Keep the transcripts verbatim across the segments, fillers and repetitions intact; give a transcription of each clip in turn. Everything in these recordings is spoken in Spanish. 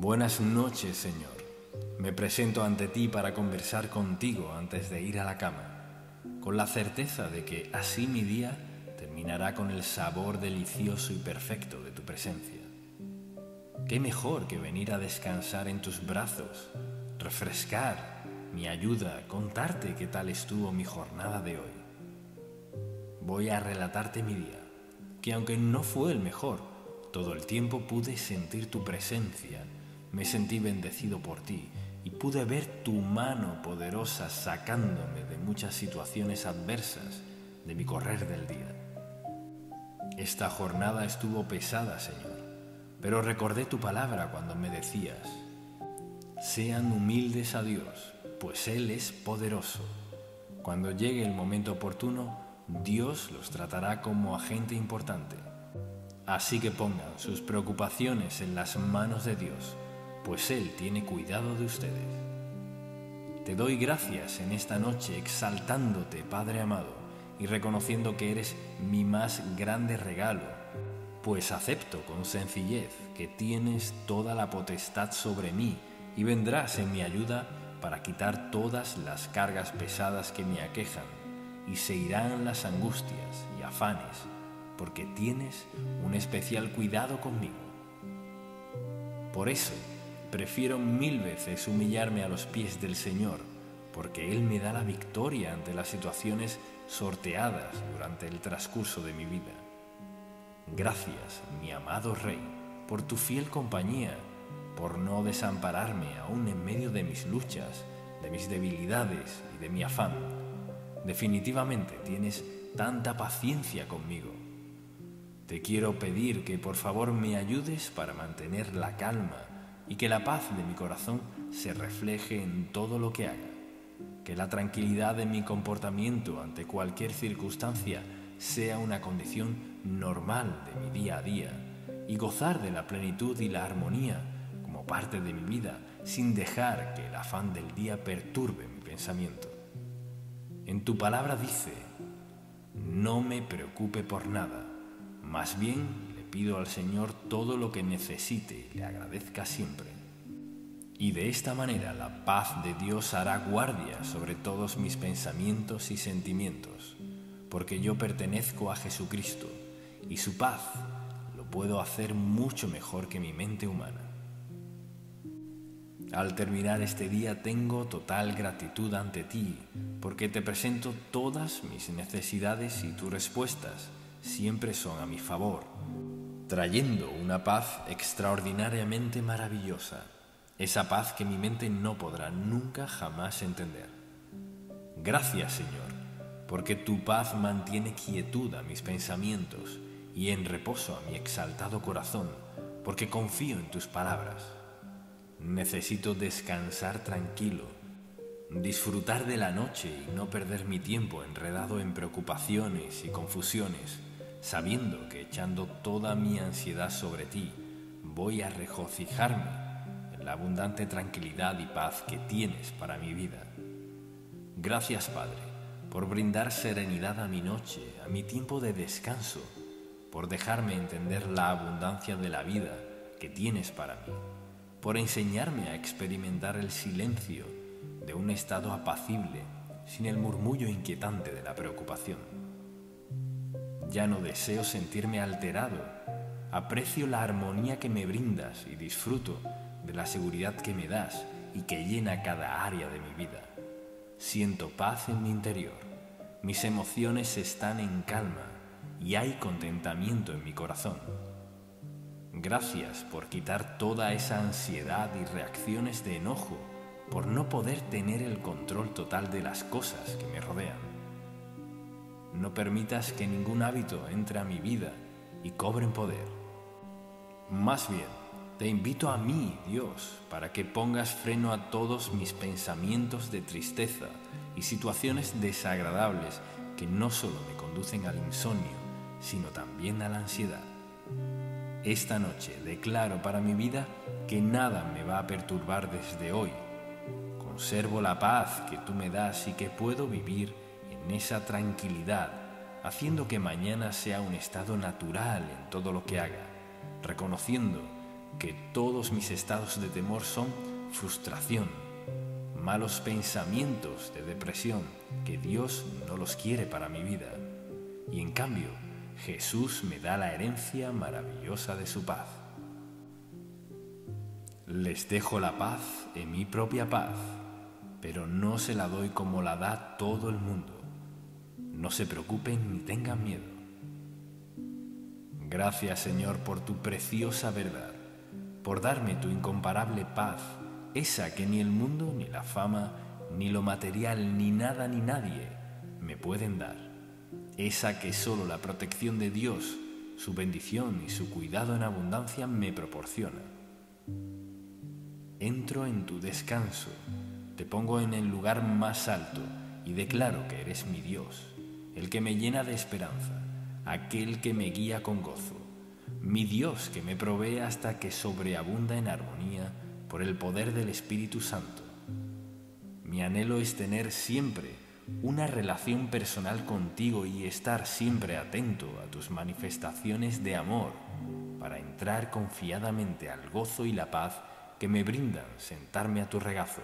Buenas noches, Señor. Me presento ante ti para conversar contigo antes de ir a la cama, con la certeza de que así mi día terminará con el sabor delicioso y perfecto de tu presencia. ¿Qué mejor que venir a descansar en tus brazos, refrescar mi ayuda, contarte qué tal estuvo mi jornada de hoy? Voy a relatarte mi día, que aunque no fue el mejor, todo el tiempo pude sentir tu presencia, me sentí bendecido por ti y pude ver tu mano poderosa sacándome de muchas situaciones adversas de mi correr del día. Esta jornada estuvo pesada, Señor, pero recordé tu palabra cuando me decías: sean humildes a Dios, pues Él es poderoso. Cuando llegue el momento oportuno, Dios los tratará como agente importante. Así que pongan sus preocupaciones en las manos de Dios, pues Él tiene cuidado de ustedes. Te doy gracias en esta noche exaltándote, Padre amado, y reconociendo que eres mi más grande regalo, pues acepto con sencillez que tienes toda la potestad sobre mí y vendrás en mi ayuda para quitar todas las cargas pesadas que me aquejan, y se irán las angustias y afanes, porque tienes un especial cuidado conmigo. Por eso, prefiero mil veces humillarme a los pies del Señor, porque Él me da la victoria ante las situaciones sorteadas durante el transcurso de mi vida. Gracias, mi amado Rey, por tu fiel compañía, por no desampararme aún en medio de mis luchas, de mis debilidades y de mi afán. Definitivamente tienes tanta paciencia conmigo. Te quiero pedir que por favor me ayudes para mantener la calma y que la paz de mi corazón se refleje en todo lo que haga. Que la tranquilidad de mi comportamiento ante cualquier circunstancia sea una condición normal de mi día a día y gozar de la plenitud y la armonía como parte de mi vida sin dejar que el afán del día perturbe mi pensamiento. En tu palabra dice: no me preocupe por nada, más bien le pido al Señor todo lo que necesite y le agradezca siempre. Y de esta manera la paz de Dios hará guardia sobre todos mis pensamientos y sentimientos, porque yo pertenezco a Jesucristo y su paz lo puedo hacer mucho mejor que mi mente humana. Al terminar este día tengo total gratitud ante ti, porque te presento todas mis necesidades y tus respuestas siempre son a mi favor, trayendo una paz extraordinariamente maravillosa, esa paz que mi mente no podrá nunca jamás entender. Gracias, Señor, porque tu paz mantiene quietud a mis pensamientos y en reposo a mi exaltado corazón, porque confío en tus palabras. Necesito descansar tranquilo, disfrutar de la noche y no perder mi tiempo enredado en preocupaciones y confusiones, sabiendo que echando toda mi ansiedad sobre ti, voy a regocijarme en la abundante tranquilidad y paz que tienes para mi vida. Gracias, Padre, por brindar serenidad a mi noche, a mi tiempo de descanso, por dejarme entender la abundancia de la vida que tienes para mí, por enseñarme a experimentar el silencio de un estado apacible, sin el murmullo inquietante de la preocupación. Ya no deseo sentirme alterado, aprecio la armonía que me brindas y disfruto de la seguridad que me das y que llena cada área de mi vida. Siento paz en mi interior, mis emociones están en calma y hay contentamiento en mi corazón. Gracias por quitar toda esa ansiedad y reacciones de enojo por no poder tener el control total de las cosas que me rodean. No permitas que ningún hábito entre a mi vida y cobren poder. Más bien, te invito a mí, Dios, para que pongas freno a todos mis pensamientos de tristeza y situaciones desagradables que no solo me conducen al insomnio, sino también a la ansiedad. Esta noche declaro para mi vida que nada me va a perturbar desde hoy. Conservo la paz que tú me das y que puedo vivir en esa tranquilidad, haciendo que mañana sea un estado natural en todo lo que haga, reconociendo que todos mis estados de temor son frustración, malos pensamientos de depresión, que Dios no los quiere para mi vida. Y en cambio, Jesús me da la herencia maravillosa de su paz. Les dejo la paz en mi propia paz, pero no se la doy como la da todo el mundo. No se preocupen ni tengan miedo. Gracias, Señor, por tu preciosa verdad, por darme tu incomparable paz, esa que ni el mundo, ni la fama, ni lo material, ni nada ni nadie me pueden dar. Esa que solo la protección de Dios, su bendición y su cuidado en abundancia me proporciona. Entro en tu descanso, te pongo en el lugar más alto y declaro que eres mi Dios, el que me llena de esperanza, aquel que me guía con gozo, mi Dios que me provee hasta que sobreabunda en armonía por el poder del Espíritu Santo. Mi anhelo es tener siempre una relación personal contigo y estar siempre atento a tus manifestaciones de amor para entrar confiadamente al gozo y la paz que me brindan sentarme a tu regazo.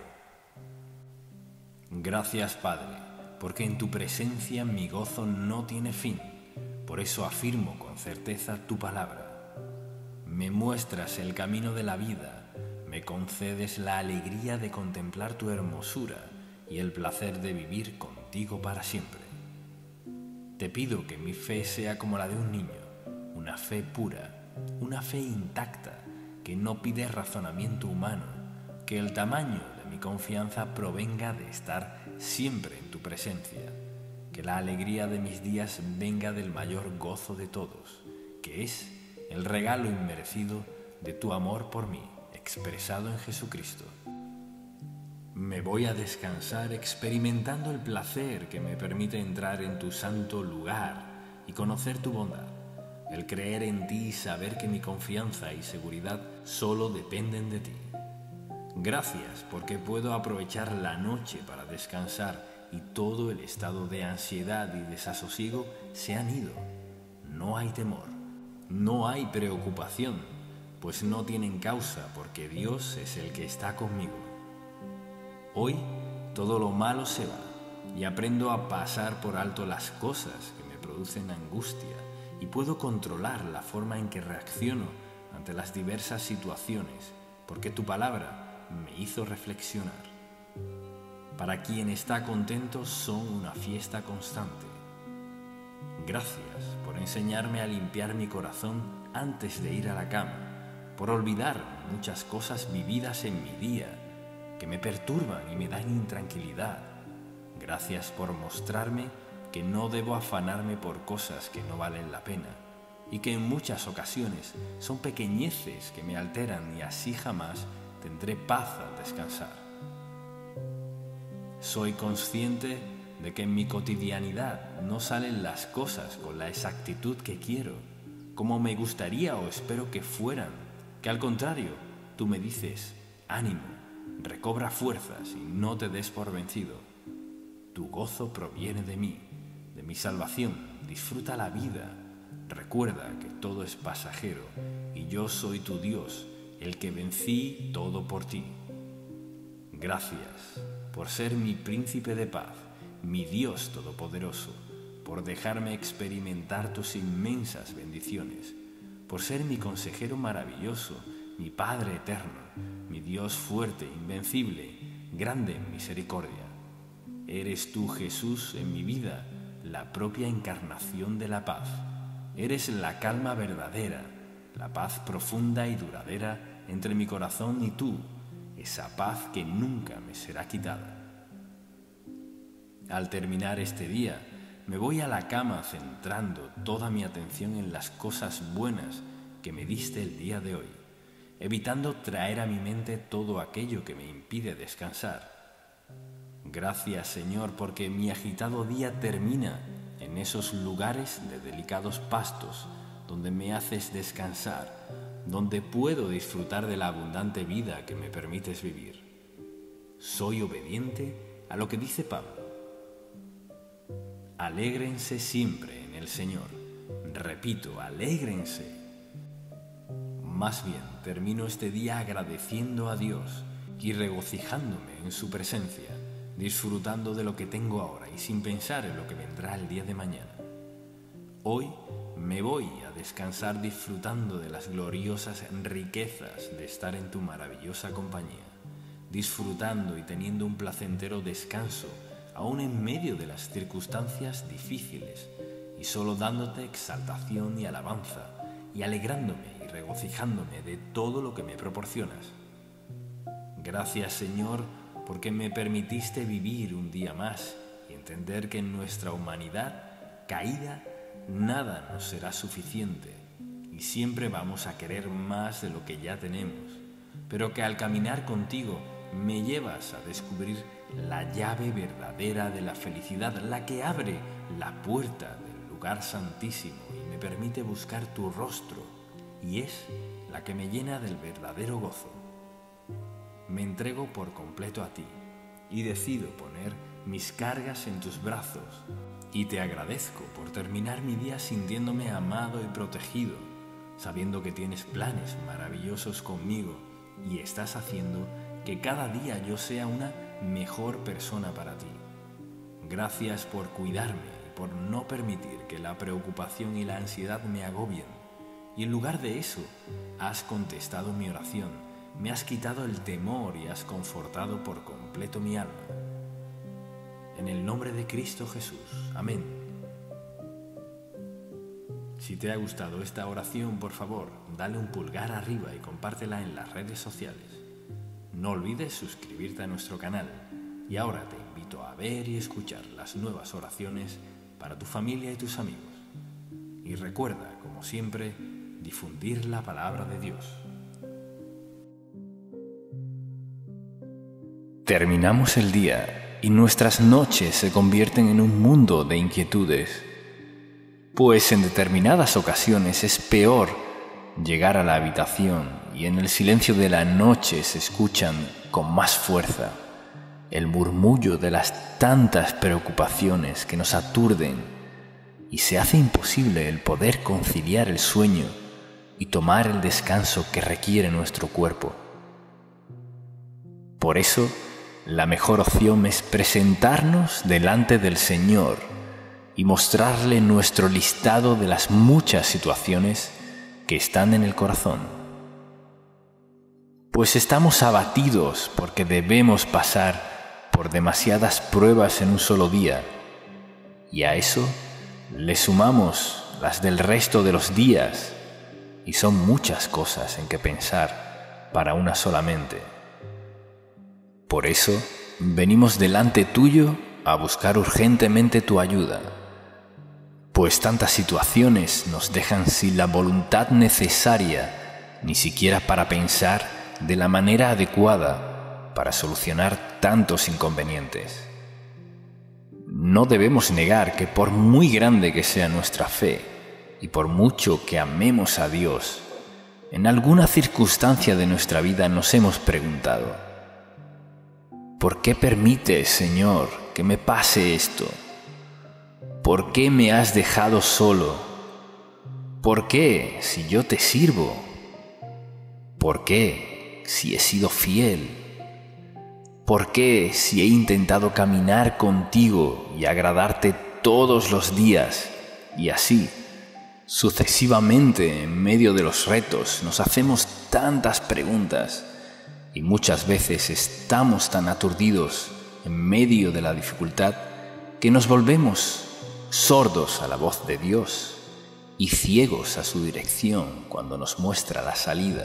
Gracias, Padre, porque en tu presencia mi gozo no tiene fin. Por eso afirmo con certeza tu palabra. Me muestras el camino de la vida, me concedes la alegría de contemplar tu hermosura y el placer de vivir contigo para siempre. Te pido que mi fe sea como la de un niño, una fe pura, una fe intacta, que no pide razonamiento humano, que el tamaño de mi confianza provenga de estar siempre en tu presencia, que la alegría de mis días venga del mayor gozo de todos, que es el regalo inmerecido de tu amor por mí, expresado en Jesucristo. Me voy a descansar experimentando el placer que me permite entrar en tu santo lugar y conocer tu bondad, el creer en ti y saber que mi confianza y seguridad solo dependen de ti. Gracias porque puedo aprovechar la noche para descansar y todo el estado de ansiedad y desasosiego se han ido. No hay temor, no hay preocupación, pues no tienen causa porque Dios es el que está conmigo. Hoy todo lo malo se va y aprendo a pasar por alto las cosas que me producen angustia y puedo controlar la forma en que reacciono ante las diversas situaciones, porque tu palabra me hizo reflexionar. Para quien está contento son una fiesta constante. Gracias por enseñarme a limpiar mi corazón antes de ir a la cama, por olvidar muchas cosas vividas en mi día que me perturban y me dan intranquilidad. Gracias por mostrarme que no debo afanarme por cosas que no valen la pena y que en muchas ocasiones son pequeñeces que me alteran y así jamás tendré paz al descansar. Soy consciente de que en mi cotidianidad no salen las cosas con la exactitud que quiero, como me gustaría o espero que fueran, que al contrario, tú me dices, ánimo, recobra fuerzas y no te des por vencido. Tu gozo proviene de mí, de mi salvación, disfruta la vida, recuerda que todo es pasajero y yo soy tu Dios, el que vencí todo por ti. Gracias por ser mi príncipe de paz, mi Dios todopoderoso, por dejarme experimentar tus inmensas bendiciones, por ser mi consejero maravilloso, mi Padre eterno, mi Dios fuerte, invencible, grande en misericordia. Eres tú, Jesús, en mi vida, la propia encarnación de la paz. Eres la calma verdadera, la paz profunda y duradera entre mi corazón y tú, esa paz que nunca me será quitada. Al terminar este día, me voy a la cama centrando toda mi atención en las cosas buenas que me diste el día de hoy, evitando traer a mi mente todo aquello que me impide descansar. Gracias, Señor, porque mi agitado día termina en esos lugares de delicados pastos donde me haces descansar, donde puedo disfrutar de la abundante vida que me permites vivir. Soy obediente a lo que dice Pablo. Alégrense siempre en el Señor. Repito, alégrense. Más bien, termino este día agradeciendo a Dios y regocijándome en su presencia, disfrutando de lo que tengo ahora y sin pensar en lo que vendrá el día de mañana. Hoy me voy a descansar disfrutando de las gloriosas riquezas de estar en tu maravillosa compañía, disfrutando y teniendo un placentero descanso aún en medio de las circunstancias difíciles y solo dándote exaltación y alabanza y alegrándome y regocijándome de todo lo que me proporcionas. Gracias, Señor, porque me permitiste vivir un día más y entender que en nuestra humanidad caída nada nos será suficiente y siempre vamos a querer más de lo que ya tenemos, pero que al caminar contigo me llevas a descubrir la llave verdadera de la felicidad, la que abre la puerta del lugar santísimo y me permite buscar tu rostro, y es la que me llena del verdadero gozo. Me entrego por completo a ti y decido poner mis cargas en tus brazos y te agradezco por terminar mi día sintiéndome amado y protegido, sabiendo que tienes planes maravillosos conmigo y estás haciendo que cada día yo sea una mejor persona para ti. Gracias por cuidarme y por no permitir que la preocupación y la ansiedad me agobien. Y en lugar de eso, has contestado mi oración, me has quitado el temor y has confortado por completo mi alma. En el nombre de Cristo Jesús. Amén. Si te ha gustado esta oración, por favor, dale un pulgar arriba y compártela en las redes sociales. No olvides suscribirte a nuestro canal. Y ahora te invito a ver y escuchar las nuevas oraciones para tu familia y tus amigos. Y recuerda, como siempre, difundir la palabra de Dios. Terminamos el día y nuestras noches se convierten en un mundo de inquietudes, pues en determinadas ocasiones es peor llegar a la habitación y en el silencio de la noche se escuchan con más fuerza el murmullo de las tantas preocupaciones que nos aturden y se hace imposible el poder conciliar el sueño y tomar el descanso que requiere nuestro cuerpo. Por eso, la mejor opción es presentarnos delante del Señor y mostrarle nuestro listado de las muchas situaciones que están en el corazón. Pues estamos abatidos porque debemos pasar por demasiadas pruebas en un solo día, y a eso le sumamos las del resto de los días, y son muchas cosas en que pensar para una sola mente. Por eso, venimos delante tuyo a buscar urgentemente tu ayuda, pues tantas situaciones nos dejan sin la voluntad necesaria, ni siquiera para pensar de la manera adecuada para solucionar tantos inconvenientes. No debemos negar que por muy grande que sea nuestra fe y por mucho que amemos a Dios, en alguna circunstancia de nuestra vida nos hemos preguntado: ¿por qué permites, Señor, que me pase esto? ¿Por qué me has dejado solo? ¿Por qué si yo te sirvo? ¿Por qué si he sido fiel? ¿Por qué si he intentado caminar contigo y agradarte todos los días? Y así, sucesivamente, en medio de los retos, nos hacemos tantas preguntas y muchas veces estamos tan aturdidos en medio de la dificultad que nos volvemos sordos a la voz de Dios y ciegos a su dirección cuando nos muestra la salida.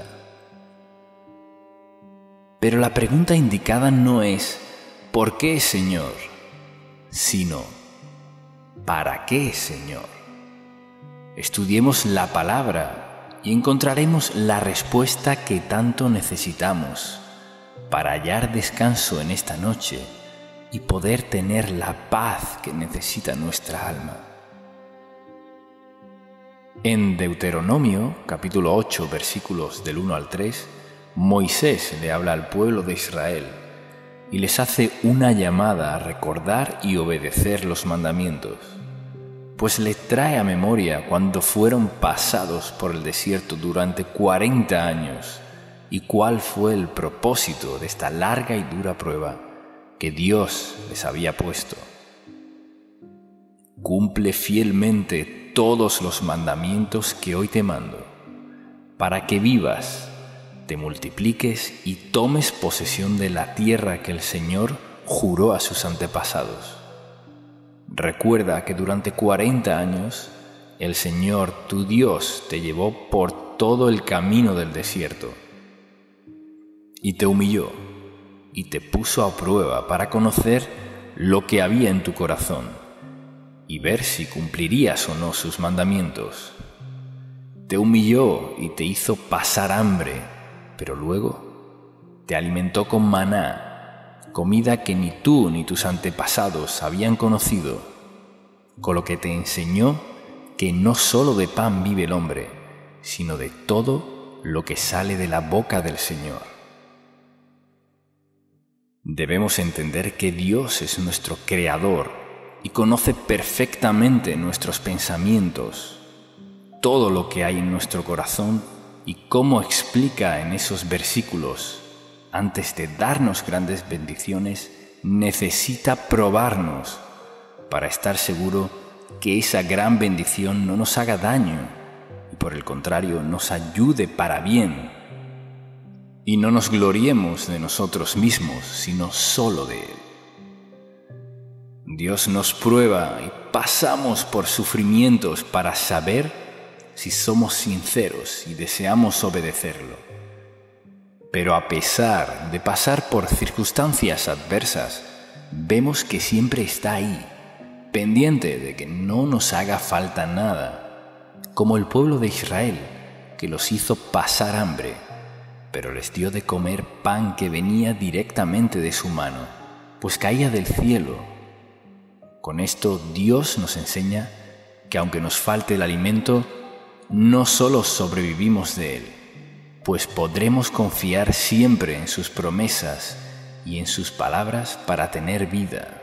Pero la pregunta indicada no es ¿por qué, Señor?, sino ¿para qué, Señor? Estudiemos la palabra y encontraremos la respuesta que tanto necesitamos para hallar descanso en esta noche y poder tener la paz que necesita nuestra alma. En Deuteronomio, capítulo ocho, versículos del uno al tres, Moisés le habla al pueblo de Israel y les hace una llamada a recordar y obedecer los mandamientos. pues le trae a memoria cuando fueron pasados por el desierto durante cuarenta años y cuál fue el propósito de esta larga y dura prueba que Dios les había puesto. Cumple fielmente todos los mandamientos que hoy te mando, para que vivas, te multipliques y tomes posesión de la tierra que el Señor juró a sus antepasados. Recuerda que durante cuarenta años el Señor tu Dios te llevó por todo el camino del desierto y te humilló y te puso a prueba para conocer lo que había en tu corazón y ver si cumplirías o no sus mandamientos. Te humilló y te hizo pasar hambre, pero luego te alimentó con maná, comida que ni tú ni tus antepasados habían conocido, con lo que te enseñó que no solo de pan vive el hombre, sino de todo lo que sale de la boca del Señor. Debemos entender que Dios es nuestro Creador y conoce perfectamente nuestros pensamientos, todo lo que hay en nuestro corazón y cómo explica en esos versículos. Antes de darnos grandes bendiciones, necesita probarnos para estar seguro que esa gran bendición no nos haga daño y por el contrario nos ayude para bien. Y no nos gloriemos de nosotros mismos, sino solo de Él. Dios nos prueba y pasamos por sufrimientos para saber si somos sinceros y deseamos obedecerlo. Pero a pesar de pasar por circunstancias adversas, vemos que siempre está ahí, pendiente de que no nos haga falta nada, como el pueblo de Israel, que los hizo pasar hambre, pero les dio de comer pan que venía directamente de su mano, pues caía del cielo. Con esto Dios nos enseña que aunque nos falte el alimento, no solo sobrevivimos de él, pues podremos confiar siempre en sus promesas y en sus palabras para tener vida.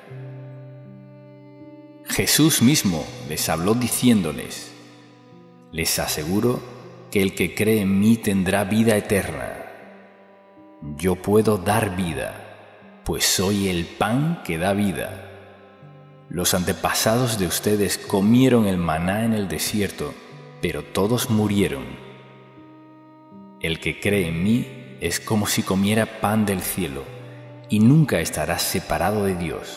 Jesús mismo les habló diciéndoles: les aseguro que el que cree en mí tendrá vida eterna. Yo puedo dar vida, pues soy el pan que da vida. Los antepasados de ustedes comieron el maná en el desierto, pero todos murieron. El que cree en mí es como si comiera pan del cielo y nunca estará separado de Dios.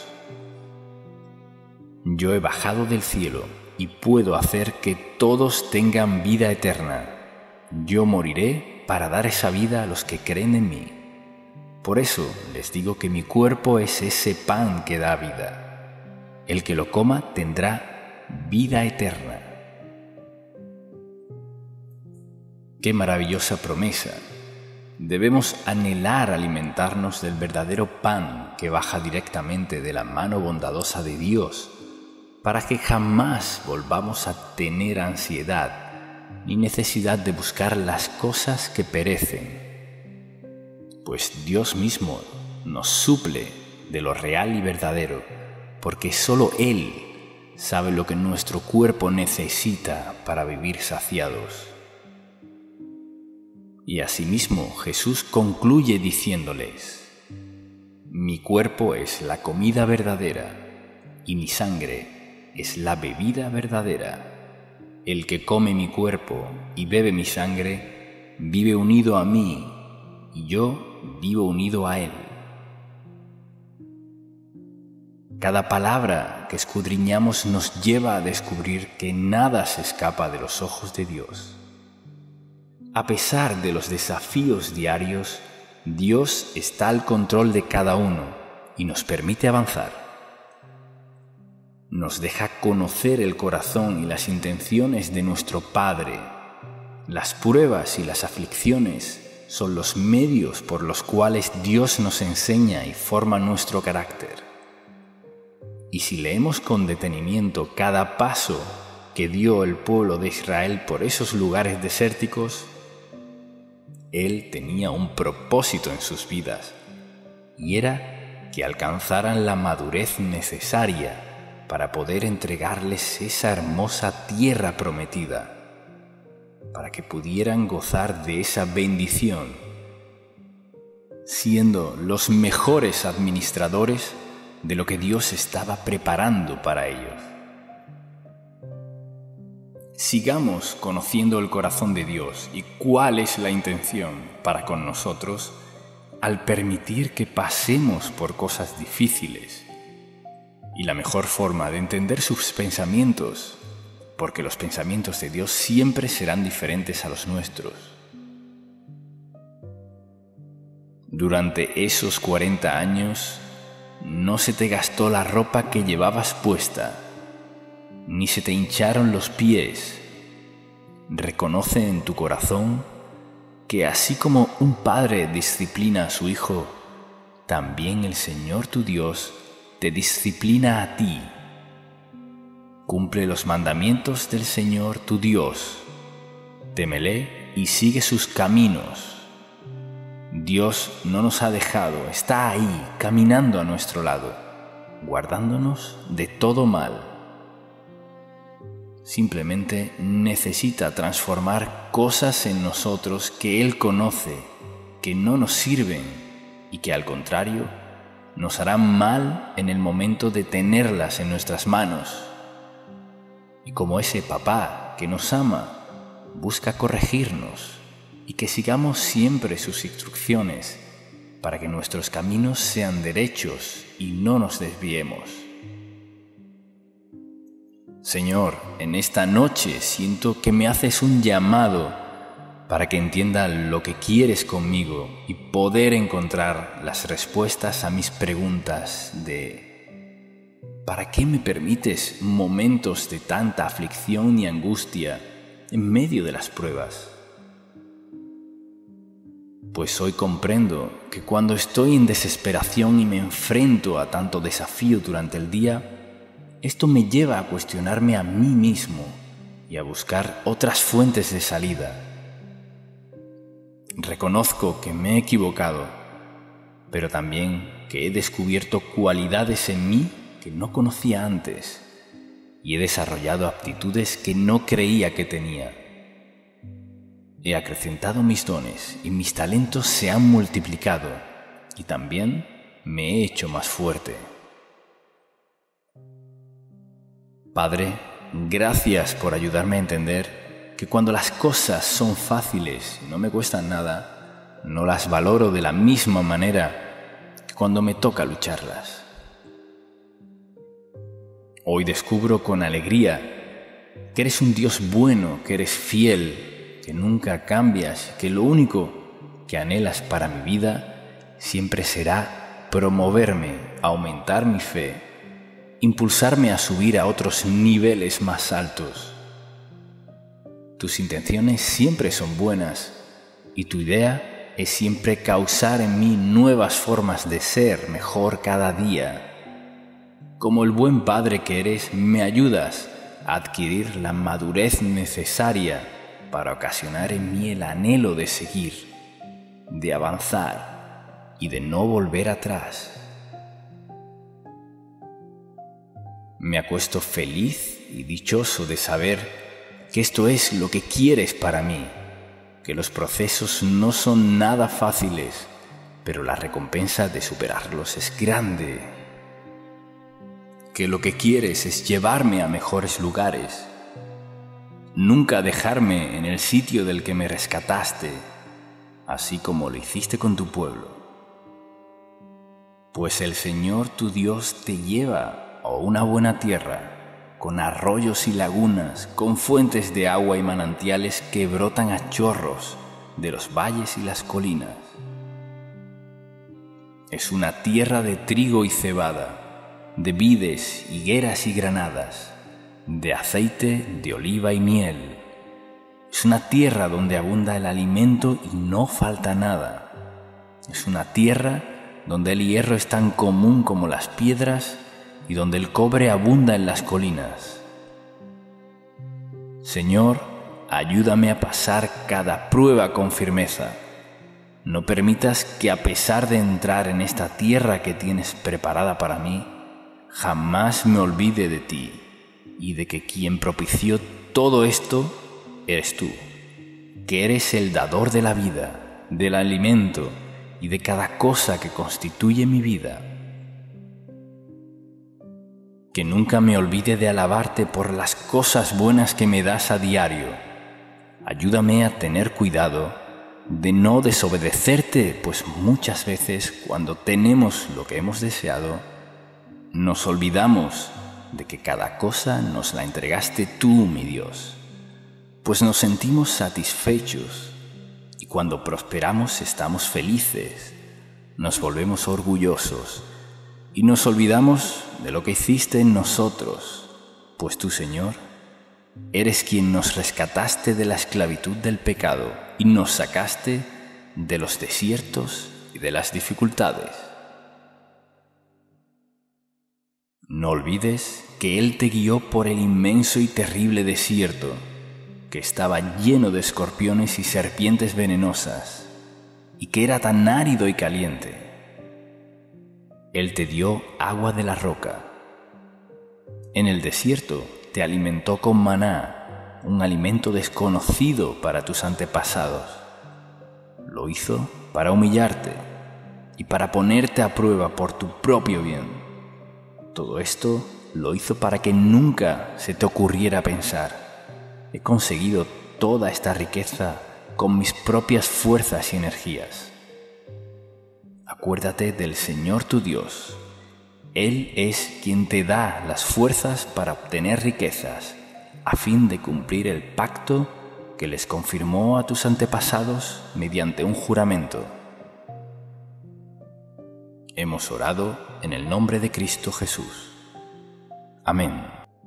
Yo he bajado del cielo y puedo hacer que todos tengan vida eterna. Yo moriré para dar esa vida a los que creen en mí. Por eso les digo que mi cuerpo es ese pan que da vida. El que lo coma tendrá vida eterna. ¡Qué maravillosa promesa! Debemos anhelar alimentarnos del verdadero pan que baja directamente de la mano bondadosa de Dios, para que jamás volvamos a tener ansiedad ni necesidad de buscar las cosas que perecen, pues Dios mismo nos suple de lo real y verdadero, porque solo Él sabe lo que nuestro cuerpo necesita para vivir saciados. Y asimismo Jesús concluye diciéndoles: mi cuerpo es la comida verdadera y mi sangre es la bebida verdadera. El que come mi cuerpo y bebe mi sangre vive unido a mí y yo vivo unido a él. Cada palabra que escudriñamos nos lleva a descubrir que nada se escapa de los ojos de Dios. A pesar de los desafíos diarios, Dios está al control de cada uno y nos permite avanzar. Nos deja conocer el corazón y las intenciones de nuestro Padre. Las pruebas y las aflicciones son los medios por los cuales Dios nos enseña y forma nuestro carácter. Y si leemos con detenimiento cada paso que dio el pueblo de Israel por esos lugares desérticos, Él tenía un propósito en sus vidas, y era que alcanzaran la madurez necesaria para poder entregarles esa hermosa tierra prometida, para que pudieran gozar de esa bendición, siendo los mejores administradores de lo que Dios estaba preparando para ellos. Sigamos conociendo el corazón de Dios y cuál es la intención para con nosotros al permitir que pasemos por cosas difíciles. Y la mejor forma de entender sus pensamientos, porque los pensamientos de Dios siempre serán diferentes a los nuestros. Durante esos cuarenta años, no se te gastó la ropa que llevabas puesta, ni se te hincharon los pies. Reconoce en tu corazón que así como un padre disciplina a su hijo, también el Señor tu Dios te disciplina a ti. Cumple los mandamientos del Señor tu Dios. Témele y sigue sus caminos. Dios no nos ha dejado, está ahí, caminando a nuestro lado, guardándonos de todo mal. Simplemente necesita transformar cosas en nosotros que Él conoce, que no nos sirven y que al contrario nos harán mal en el momento de tenerlas en nuestras manos. Y como ese papá que nos ama, busca corregirnos y que sigamos siempre sus instrucciones para que nuestros caminos sean derechos y no nos desviemos. Señor, en esta noche siento que me haces un llamado para que entienda lo que quieres conmigo y poder encontrar las respuestas a mis preguntas de ¿para qué me permites momentos de tanta aflicción y angustia en medio de las pruebas? Pues hoy comprendo que cuando estoy en desesperación y me enfrento a tanto desafío durante el día, esto me lleva a cuestionarme a mí mismo y a buscar otras fuentes de salida. Reconozco que me he equivocado, pero también que he descubierto cualidades en mí que no conocía antes y he desarrollado aptitudes que no creía que tenía. He acrecentado mis dones y mis talentos se han multiplicado y también me he hecho más fuerte. Padre, gracias por ayudarme a entender que cuando las cosas son fáciles y no me cuestan nada, no las valoro de la misma manera que cuando me toca lucharlas. Hoy descubro con alegría que eres un Dios bueno, que eres fiel, que nunca cambias, que lo único que anhelas para mi vida siempre será promoverme, aumentar mi fe, impulsarme a subir a otros niveles más altos. Tus intenciones siempre son buenas y tu idea es siempre causar en mí nuevas formas de ser mejor cada día. Como el buen padre que eres, me ayudas a adquirir la madurez necesaria para ocasionar en mí el anhelo de seguir, de avanzar y de no volver atrás. Me acuesto feliz y dichoso de saber que esto es lo que quieres para mí, que los procesos no son nada fáciles, pero la recompensa de superarlos es grande, que lo que quieres es llevarme a mejores lugares, nunca dejarme en el sitio del que me rescataste, así como lo hiciste con tu pueblo. Pues el Señor tu Dios te lleva a una buena tierra, con arroyos y lagunas, con fuentes de agua y manantiales que brotan a chorros de los valles y las colinas. Es una tierra de trigo y cebada, de vides, higueras y granadas, de aceite, de oliva y miel. Es una tierra donde abunda el alimento y no falta nada. Es una tierra donde el hierro es tan común como las piedras y donde el cobre abunda en las colinas. Señor, ayúdame a pasar cada prueba con firmeza. No permitas que a pesar de entrar en esta tierra que tienes preparada para mí, jamás me olvide de ti y de que quien propició todo esto eres tú, que eres el dador de la vida, del alimento y de cada cosa que constituye mi vida. Que nunca me olvide de alabarte por las cosas buenas que me das a diario. Ayúdame a tener cuidado de no desobedecerte, pues muchas veces cuando tenemos lo que hemos deseado, nos olvidamos de que cada cosa nos la entregaste tú, mi Dios, pues nos sentimos satisfechos y cuando prosperamos estamos felices, nos volvemos orgullosos y nos olvidamos de lo que hiciste en nosotros, pues tú, Señor, eres quien nos rescataste de la esclavitud del pecado y nos sacaste de los desiertos y de las dificultades. No olvides que Él te guió por el inmenso y terrible desierto, que estaba lleno de escorpiones y serpientes venenosas, y que era tan árido y caliente. Él te dio agua de la roca. En el desierto te alimentó con maná, un alimento desconocido para tus antepasados. Lo hizo para humillarte y para ponerte a prueba por tu propio bien. Todo esto lo hizo para que nunca se te ocurriera pensar: he conseguido toda esta riqueza con mis propias fuerzas y energías. Acuérdate del Señor tu Dios. Él es quien te da las fuerzas para obtener riquezas, a fin de cumplir el pacto que les confirmó a tus antepasados mediante un juramento. Hemos orado en el nombre de Cristo Jesús. Amén.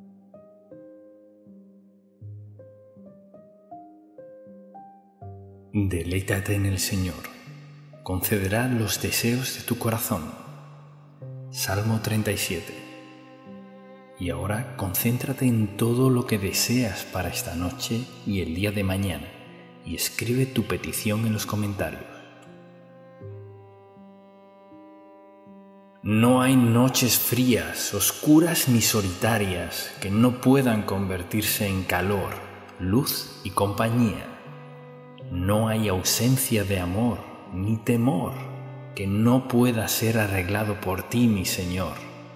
Deleítate en el Señor. Concederá los deseos de tu corazón. Salmo treinta y siete. Y ahora concéntrate en todo lo que deseas para esta noche y el día de mañana y escribe tu petición en los comentarios. No hay noches frías, oscuras ni solitarias que no puedan convertirse en calor, luz y compañía. No hay ausencia de amor ni temor que no pueda ser arreglado por ti, mi Señor.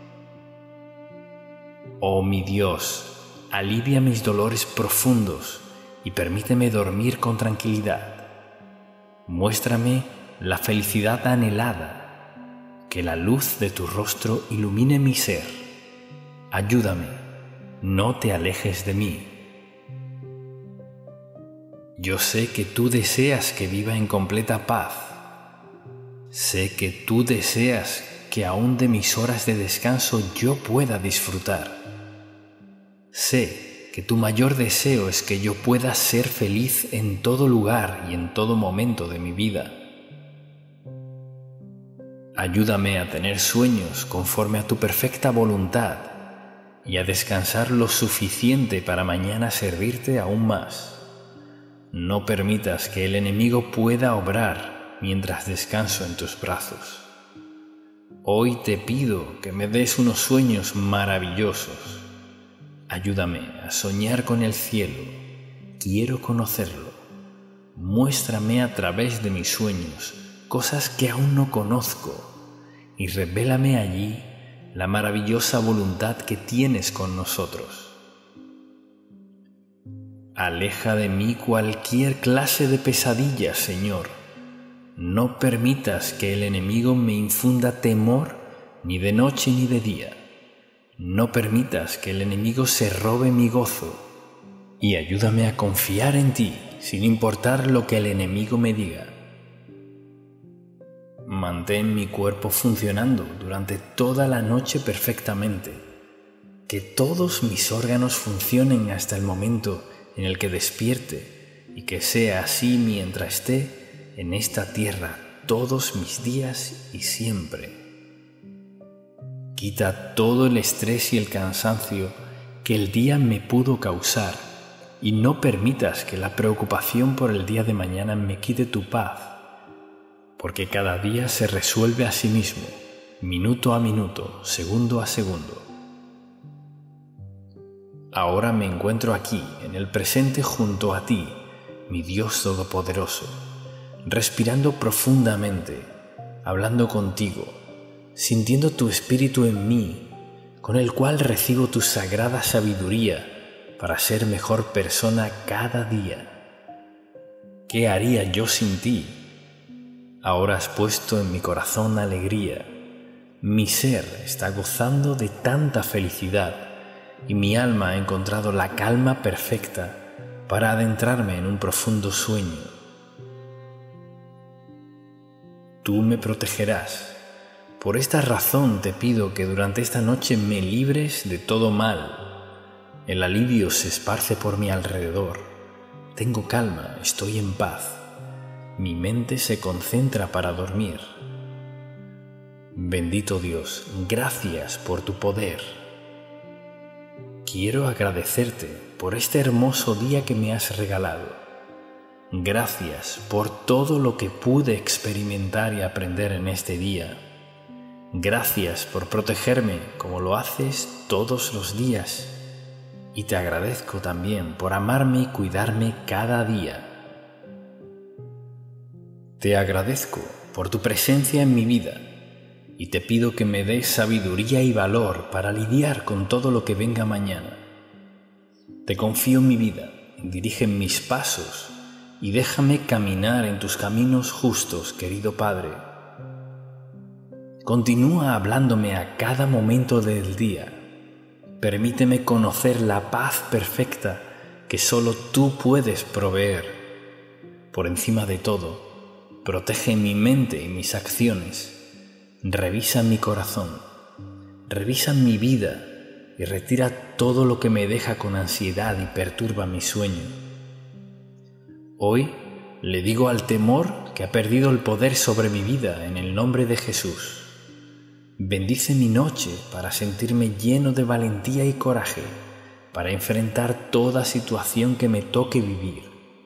Oh mi Dios, alivia mis dolores profundos y permíteme dormir con tranquilidad. Muéstrame la felicidad anhelada, que la luz de tu rostro ilumine mi ser. Ayúdame, no te alejes de mí. Yo sé que tú deseas que viva en completa paz. Sé que tú deseas que aún de mis horas de descanso yo pueda disfrutar. Sé que tu mayor deseo es que yo pueda ser feliz en todo lugar y en todo momento de mi vida. Ayúdame a tener sueños conforme a tu perfecta voluntad y a descansar lo suficiente para mañana servirte aún más. No permitas que el enemigo pueda obrar mientras descanso en tus brazos. Hoy te pido que me des unos sueños maravillosos. Ayúdame a soñar con el cielo. Quiero conocerlo. Muéstrame a través de mis sueños cosas que aún no conozco y revélame allí la maravillosa voluntad que tienes con nosotros. Aleja de mí cualquier clase de pesadilla, Señor. No permitas que el enemigo me infunda temor ni de noche ni de día. No permitas que el enemigo se robe mi gozo y ayúdame a confiar en ti sin importar lo que el enemigo me diga. Mantén mi cuerpo funcionando durante toda la noche perfectamente. Que todos mis órganos funcionen hasta el momento en el que despierte y que sea así mientras esté en esta tierra todos mis días y siempre. Quita todo el estrés y el cansancio que el día me pudo causar y no permitas que la preocupación por el día de mañana me quite tu paz, porque cada día se resuelve a sí mismo, minuto a minuto, segundo a segundo. Ahora me encuentro aquí, en el presente junto a ti, mi Dios Todopoderoso, respirando profundamente, hablando contigo, sintiendo tu espíritu en mí, con el cual recibo tu sagrada sabiduría para ser mejor persona cada día. ¿Qué haría yo sin ti? Ahora has puesto en mi corazón alegría. Mi ser está gozando de tanta felicidad y mi alma ha encontrado la calma perfecta para adentrarme en un profundo sueño. Tú me protegerás. Por esta razón te pido que durante esta noche me libres de todo mal. El alivio se esparce por mi alrededor. Tengo calma, estoy en paz. Mi mente se concentra para dormir. Bendito Dios, gracias por tu poder. Quiero agradecerte por este hermoso día que me has regalado. Gracias por todo lo que pude experimentar y aprender en este día. Gracias por protegerme como lo haces todos los días. Y te agradezco también por amarme y cuidarme cada día. Te agradezco por tu presencia en mi vida y te pido que me des sabiduría y valor para lidiar con todo lo que venga mañana. Te confío mi vida, dirige mis pasos y déjame caminar en tus caminos justos, querido Padre. Continúa hablándome a cada momento del día. Permíteme conocer la paz perfecta que solo tú puedes proveer. Por encima de todo, protege mi mente y mis acciones. Revisa mi corazón, revisa mi vida y retira todo lo que me deja con ansiedad y perturba mi sueño. Hoy le digo al temor que ha perdido el poder sobre mi vida en el nombre de Jesús. Bendice mi noche para sentirme lleno de valentía y coraje, para enfrentar toda situación que me toque vivir.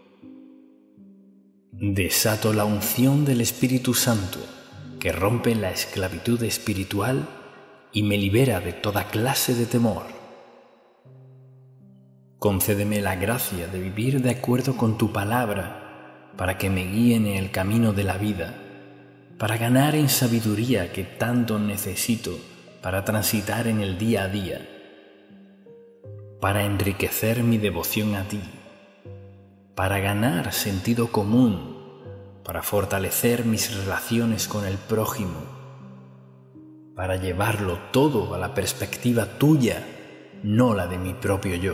Desato la unción del Espíritu Santo, que rompe la esclavitud espiritual y me libera de toda clase de temor. Concédeme la gracia de vivir de acuerdo con tu palabra, para que me guíe en el camino de la vida, para ganar en sabiduría que tanto necesito para transitar en el día a día, para enriquecer mi devoción a ti, para ganar sentido común, para fortalecer mis relaciones con el prójimo, para llevarlo todo a la perspectiva tuya, no la de mi propio yo.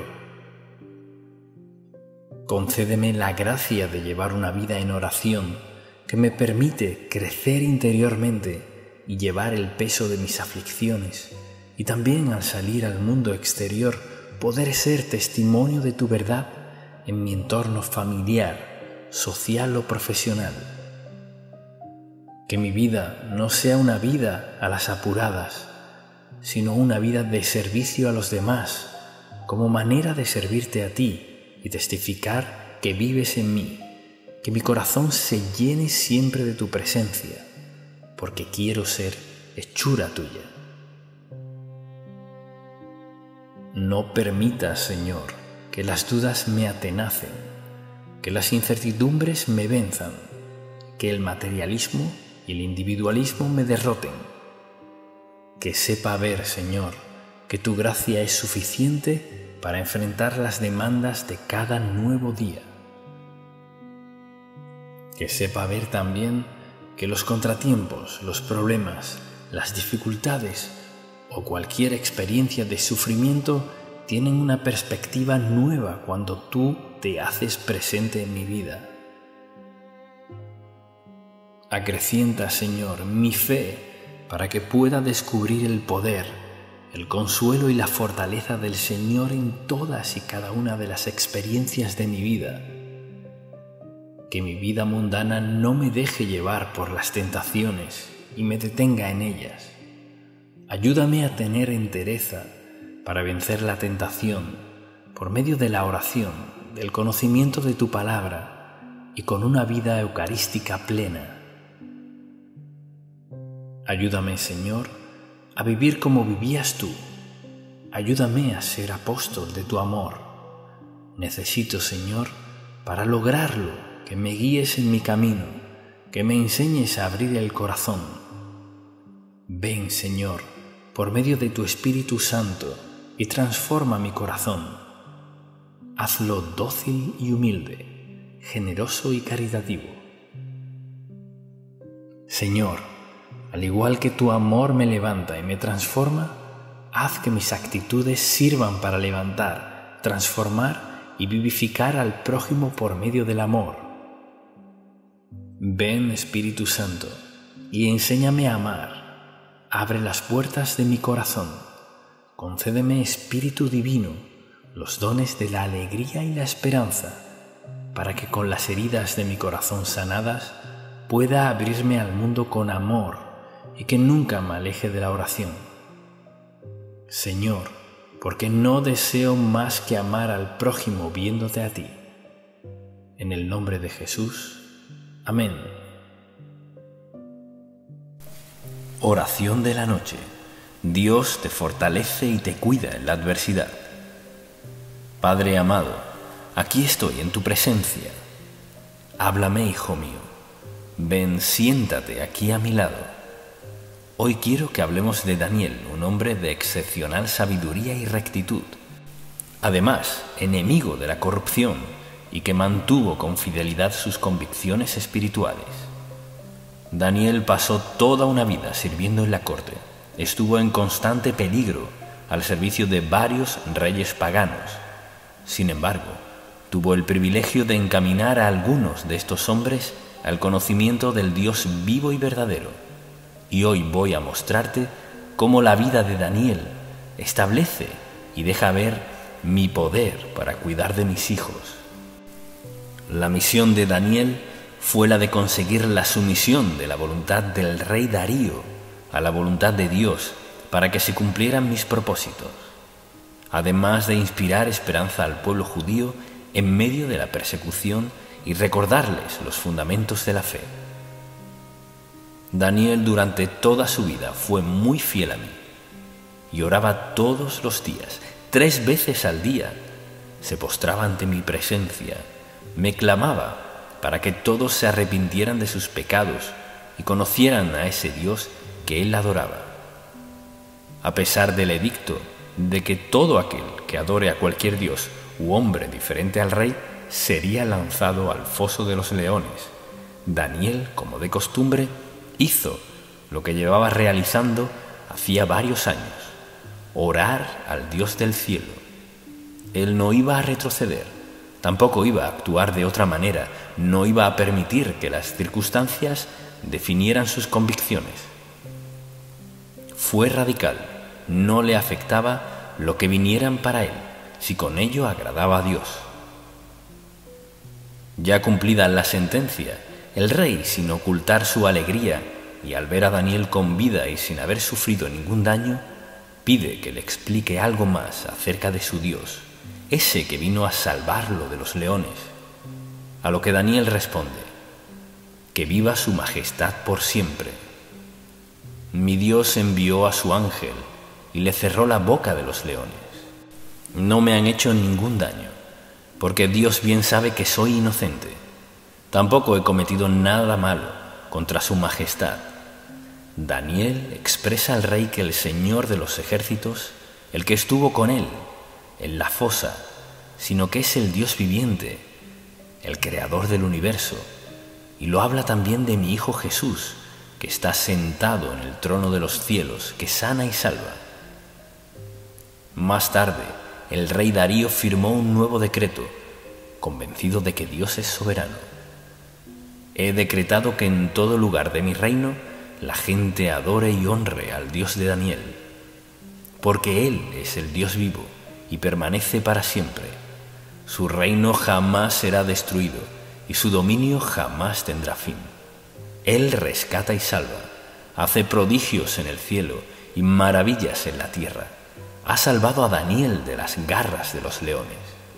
Concédeme la gracia de llevar una vida en oración que me permite crecer interiormente y llevar el peso de mis aflicciones, y también al salir al mundo exterior poder ser testimonio de tu verdad en mi entorno familiar, social o profesional. Que mi vida no sea una vida a las apuradas, sino una vida de servicio a los demás, como manera de servirte a ti y testificar que vives en mí. Que mi corazón se llene siempre de tu presencia, porque quiero ser hechura tuya. No permitas, Señor, que las dudas me atenacen, que las incertidumbres me venzan, que el materialismo y el individualismo me derroten. Que sepa ver, Señor, que tu gracia es suficiente para enfrentar las demandas de cada nuevo día. Que sepa ver también que los contratiempos, los problemas, las dificultades o cualquier experiencia de sufrimiento tienen una perspectiva nueva cuando tú te haces presente en mi vida. Acrecienta, Señor, mi fe para que pueda descubrir el poder, el consuelo y la fortaleza del Señor en todas y cada una de las experiencias de mi vida. Que mi vida mundana no me deje llevar por las tentaciones y me detenga en ellas. Ayúdame a tener entereza para vencer la tentación por medio de la oración, del conocimiento de tu palabra y con una vida eucarística plena. Ayúdame, Señor, a vivir como vivías tú, ayúdame a ser apóstol de tu amor. Necesito, Señor, para lograrlo, que me guíes en mi camino, que me enseñes a abrir el corazón. Ven, Señor, por medio de tu Espíritu Santo, y transforma mi corazón. Hazlo dócil y humilde, generoso y caritativo. Señor, al igual que tu amor me levanta y me transforma, haz que mis actitudes sirvan para levantar, transformar y vivificar al prójimo por medio del amor. Ven, Espíritu Santo, y enséñame a amar. Abre las puertas de mi corazón. Concédeme, Espíritu Divino, los dones de la alegría y la esperanza, para que con las heridas de mi corazón sanadas pueda abrirme al mundo con amor y que nunca me aleje de la oración. Señor, porque no deseo más que amar al prójimo viéndote a ti. En el nombre de Jesús. Amén. Oración de la noche. Dios te fortalece y te cuida en la adversidad. Padre amado, aquí estoy en tu presencia. Háblame, hijo mío. Ven, siéntate aquí a mi lado. Hoy quiero que hablemos de Daniel, un hombre de excepcional sabiduría y rectitud. Además, enemigo de la corrupción y que mantuvo con fidelidad sus convicciones espirituales. Daniel pasó toda una vida sirviendo en la corte. Estuvo en constante peligro al servicio de varios reyes paganos. Sin embargo, tuvo el privilegio de encaminar a algunos de estos hombres al conocimiento del Dios vivo y verdadero. Y hoy voy a mostrarte cómo la vida de Daniel establece y deja ver mi poder para cuidar de mis hijos. La misión de Daniel fue la de conseguir la sumisión de la voluntad del rey Darío a la voluntad de Dios para que se cumplieran mis propósitos, además de inspirar esperanza al pueblo judío en medio de la persecución y recordarles los fundamentos de la fe. Daniel durante toda su vida fue muy fiel a mí y oraba todos los días, tres veces al día. Se postraba ante mi presencia, me clamaba para que todos se arrepintieran de sus pecados y conocieran a ese Dios que él adoraba. A pesar del edicto de que todo aquel que adore a cualquier dios u hombre diferente al rey sería lanzado al foso de los leones, Daniel, como de costumbre, hizo lo que llevaba realizando hacía varios años: orar al Dios del cielo. Él no iba a retroceder, tampoco iba a actuar de otra manera, no iba a permitir que las circunstancias definieran sus convicciones. Fue radical, no le afectaba lo que vinieran para él, si con ello agradaba a Dios. Ya cumplida la sentencia, el rey, sin ocultar su alegría y al ver a Daniel con vida y sin haber sufrido ningún daño, pide que le explique algo más acerca de su Dios, ese que vino a salvarlo de los leones. A lo que Daniel responde: que viva su majestad por siempre. Mi Dios envió a su ángel y le cerró la boca de los leones. No me han hecho ningún daño, porque Dios bien sabe que soy inocente. Tampoco he cometido nada malo contra su majestad. Daniel expresa al rey que el Señor de los ejércitos, el que estuvo con él en la fosa, sino que es el Dios viviente, el creador del universo, y lo habla también de mi Hijo Jesús, que está sentado en el trono de los cielos, que sana y salva. Más tarde, el rey Darío firmó un nuevo decreto, convencido de que Dios es soberano. He decretado que en todo lugar de mi reino la gente adore y honre al Dios de Daniel, porque Él es el Dios vivo y permanece para siempre. Su reino jamás será destruido y su dominio jamás tendrá fin. Él rescata y salva, hace prodigios en el cielo y maravillas en la tierra. Ha salvado a Daniel de las garras de los leones.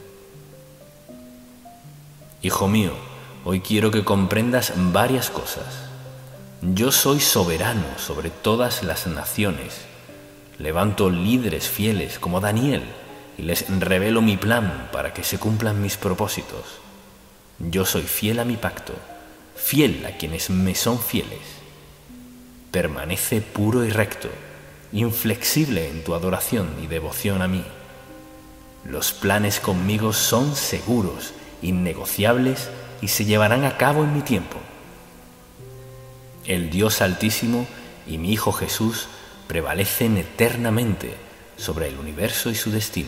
Hijo mío, hoy quiero que comprendas varias cosas. Yo soy soberano sobre todas las naciones. Levanto líderes fieles como Daniel y les revelo mi plan para que se cumplan mis propósitos. Yo soy fiel a mi pacto, fiel a quienes me son fieles. Permanece puro y recto, inflexible en tu adoración y devoción a mí. Los planes conmigo son seguros, innegociables y se llevarán a cabo en mi tiempo. El Dios Altísimo y mi Hijo Jesús prevalecen eternamente sobre el universo y su destino.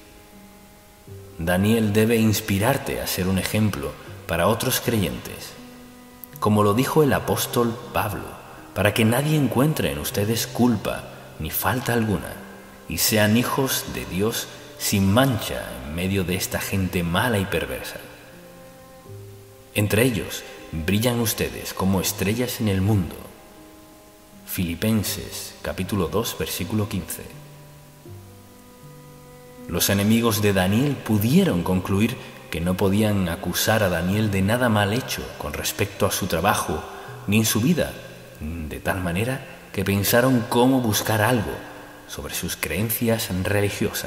Daniel debe inspirarte a ser un ejemplo para otros creyentes, como lo dijo el apóstol Pablo, para que nadie encuentre en ustedes culpa ni falta alguna, y sean hijos de Dios sin mancha en medio de esta gente mala y perversa. Entre ellos brillan ustedes como estrellas en el mundo. Filipenses capítulo dos versículo quince. Los enemigos de Daniel pudieron concluir que no podían acusar a Daniel de nada mal hecho con respecto a su trabajo ni en su vida, de tal manera que pensaron cómo buscar algo sobre sus creencias religiosas.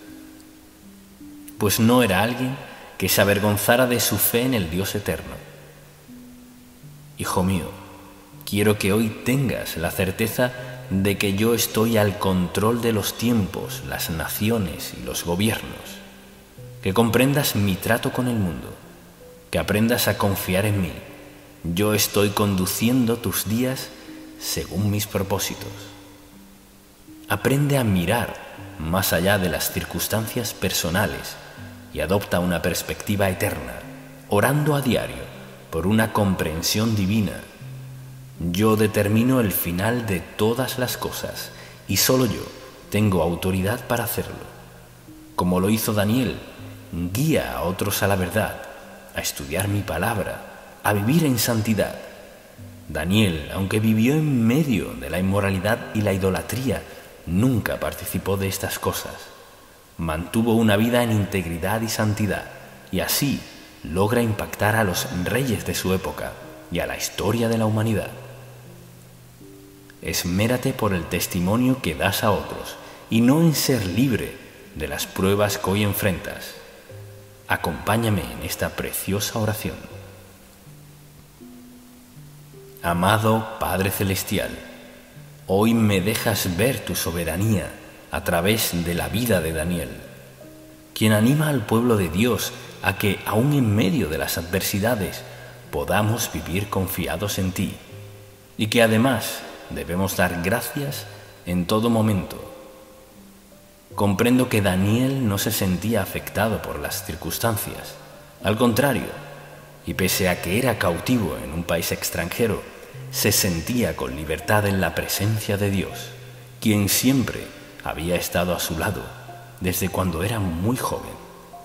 Pues no era alguien que se avergonzara de su fe en el Dios eterno. Hijo mío, quiero que hoy tengas la certeza de que yo estoy al control de los tiempos, las naciones y los gobiernos, que comprendas mi trato con el mundo, que aprendas a confiar en mí. Yo estoy conduciendo tus días según mis propósitos. Aprende a mirar más allá de las circunstancias personales y adopta una perspectiva eterna, orando a diario por una comprensión divina. Yo determino el final de todas las cosas y solo yo tengo autoridad para hacerlo. Como lo hizo Daniel, guía a otros a la verdad, a estudiar mi palabra, a vivir en santidad. Daniel, aunque vivió en medio de la inmoralidad y la idolatría, nunca participó de estas cosas. Mantuvo una vida en integridad y santidad, y así logra impactar a los reyes de su época y a la historia de la humanidad. Esmérate por el testimonio que das a otros y no en ser libre de las pruebas que hoy enfrentas. Acompáñame en esta preciosa oración. Amado Padre Celestial, hoy me dejas ver tu soberanía a través de la vida de Daniel, quien anima al pueblo de Dios a que, aun en medio de las adversidades, podamos vivir confiados en ti, y que además debemos dar gracias en todo momento. Comprendo que Daniel no se sentía afectado por las circunstancias. Al contrario, y pese a que era cautivo en un país extranjero, se sentía con libertad en la presencia de Dios, quien siempre había estado a su lado desde cuando era muy joven.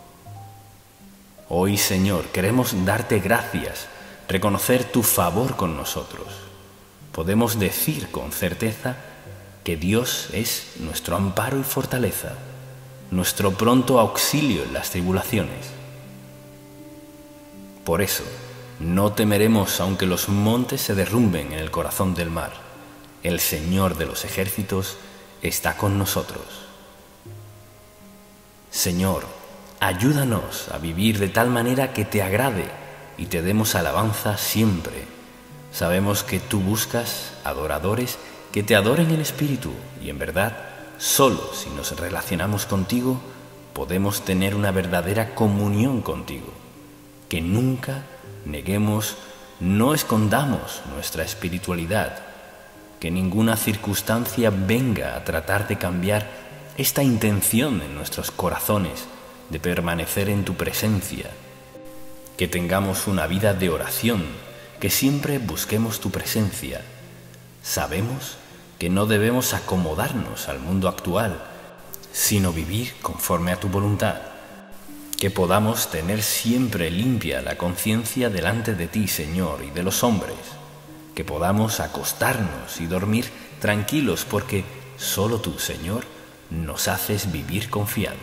Hoy, Señor, queremos darte gracias, reconocer tu favor con nosotros. Podemos decir con certeza que Dios es nuestro amparo y fortaleza, nuestro pronto auxilio en las tribulaciones. Por eso, no temeremos aunque los montes se derrumben en el corazón del mar. El Señor de los ejércitos está con nosotros. Señor, ayúdanos a vivir de tal manera que te agrade y te demos alabanza siempre. Sabemos que tú buscas adoradores que te adoren en espíritu y en verdad. Solo si nos relacionamos contigo podemos tener una verdadera comunión contigo. Que nunca neguemos, no escondamos nuestra espiritualidad. Que ninguna circunstancia venga a tratar de cambiar esta intención en nuestros corazones de permanecer en tu presencia. Que tengamos una vida de oración, que siempre busquemos tu presencia. Sabemos que no debemos acomodarnos al mundo actual, sino vivir conforme a tu voluntad. Que podamos tener siempre limpia la conciencia delante de ti, Señor, y de los hombres. Que podamos acostarnos y dormir tranquilos porque solo tú, Señor, nos haces vivir confiados.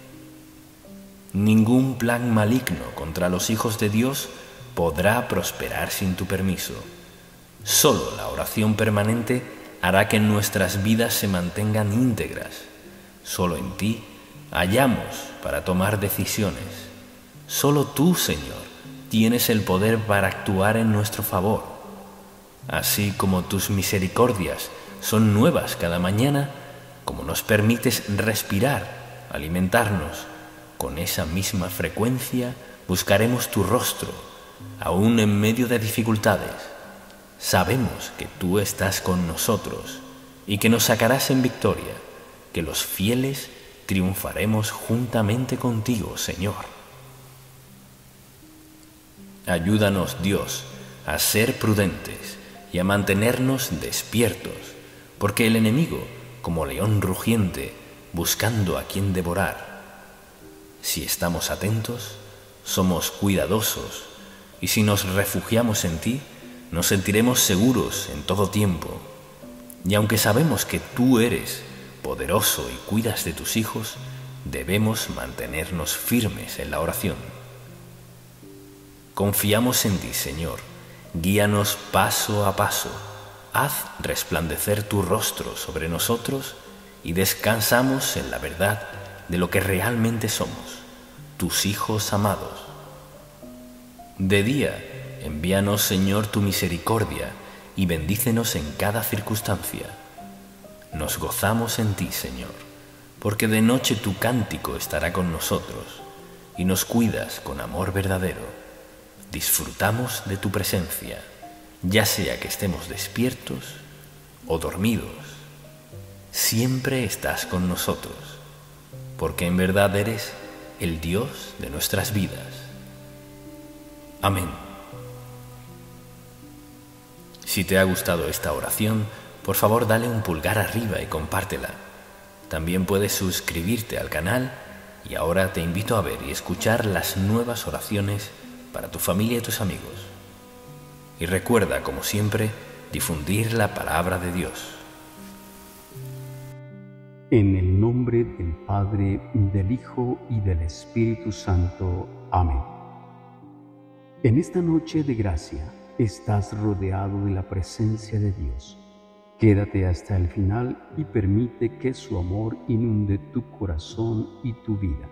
Ningún plan maligno contra los hijos de Dios podrá prosperar sin tu permiso. Solo la oración permanente hará que nuestras vidas se mantengan íntegras. Solo en ti hallamos para tomar decisiones. Solo tú, Señor, tienes el poder para actuar en nuestro favor. Así como tus misericordias son nuevas cada mañana, como nos permites respirar, alimentarnos, con esa misma frecuencia buscaremos tu rostro, aún en medio de dificultades. Sabemos que tú estás con nosotros y que nos sacarás en victoria, que los fieles triunfaremos juntamente contigo, Señor. Ayúdanos, Dios, a ser prudentes y a mantenernos despiertos, porque el enemigo, como león rugiente, buscando a quien devorar. Si estamos atentos, somos cuidadosos, y si nos refugiamos en ti, nos sentiremos seguros en todo tiempo. Y aunque sabemos que tú eres poderoso y cuidas de tus hijos, debemos mantenernos firmes en la oración. Confiamos en ti, Señor. Guíanos paso a paso. Haz resplandecer tu rostro sobre nosotros y descansamos en la verdad de lo que realmente somos, tus hijos amados. De día, envíanos, Señor, tu misericordia y bendícenos en cada circunstancia. Nos gozamos en ti, Señor, porque de noche tu cántico estará con nosotros y nos cuidas con amor verdadero. Disfrutamos de tu presencia, ya sea que estemos despiertos o dormidos. Siempre estás con nosotros, porque en verdad eres el Dios de nuestras vidas. Amén. Si te ha gustado esta oración, por favor dale un pulgar arriba y compártela. También puedes suscribirte al canal y ahora te invito a ver y escuchar las nuevas oraciones para tu familia y tus amigos. Y recuerda, como siempre, difundir la palabra de Dios. En el nombre del Padre, del Hijo y del Espíritu Santo. Amén. En esta noche de gracia estás rodeado de la presencia de Dios. Quédate hasta el final y permite que su amor inunde tu corazón y tu vida.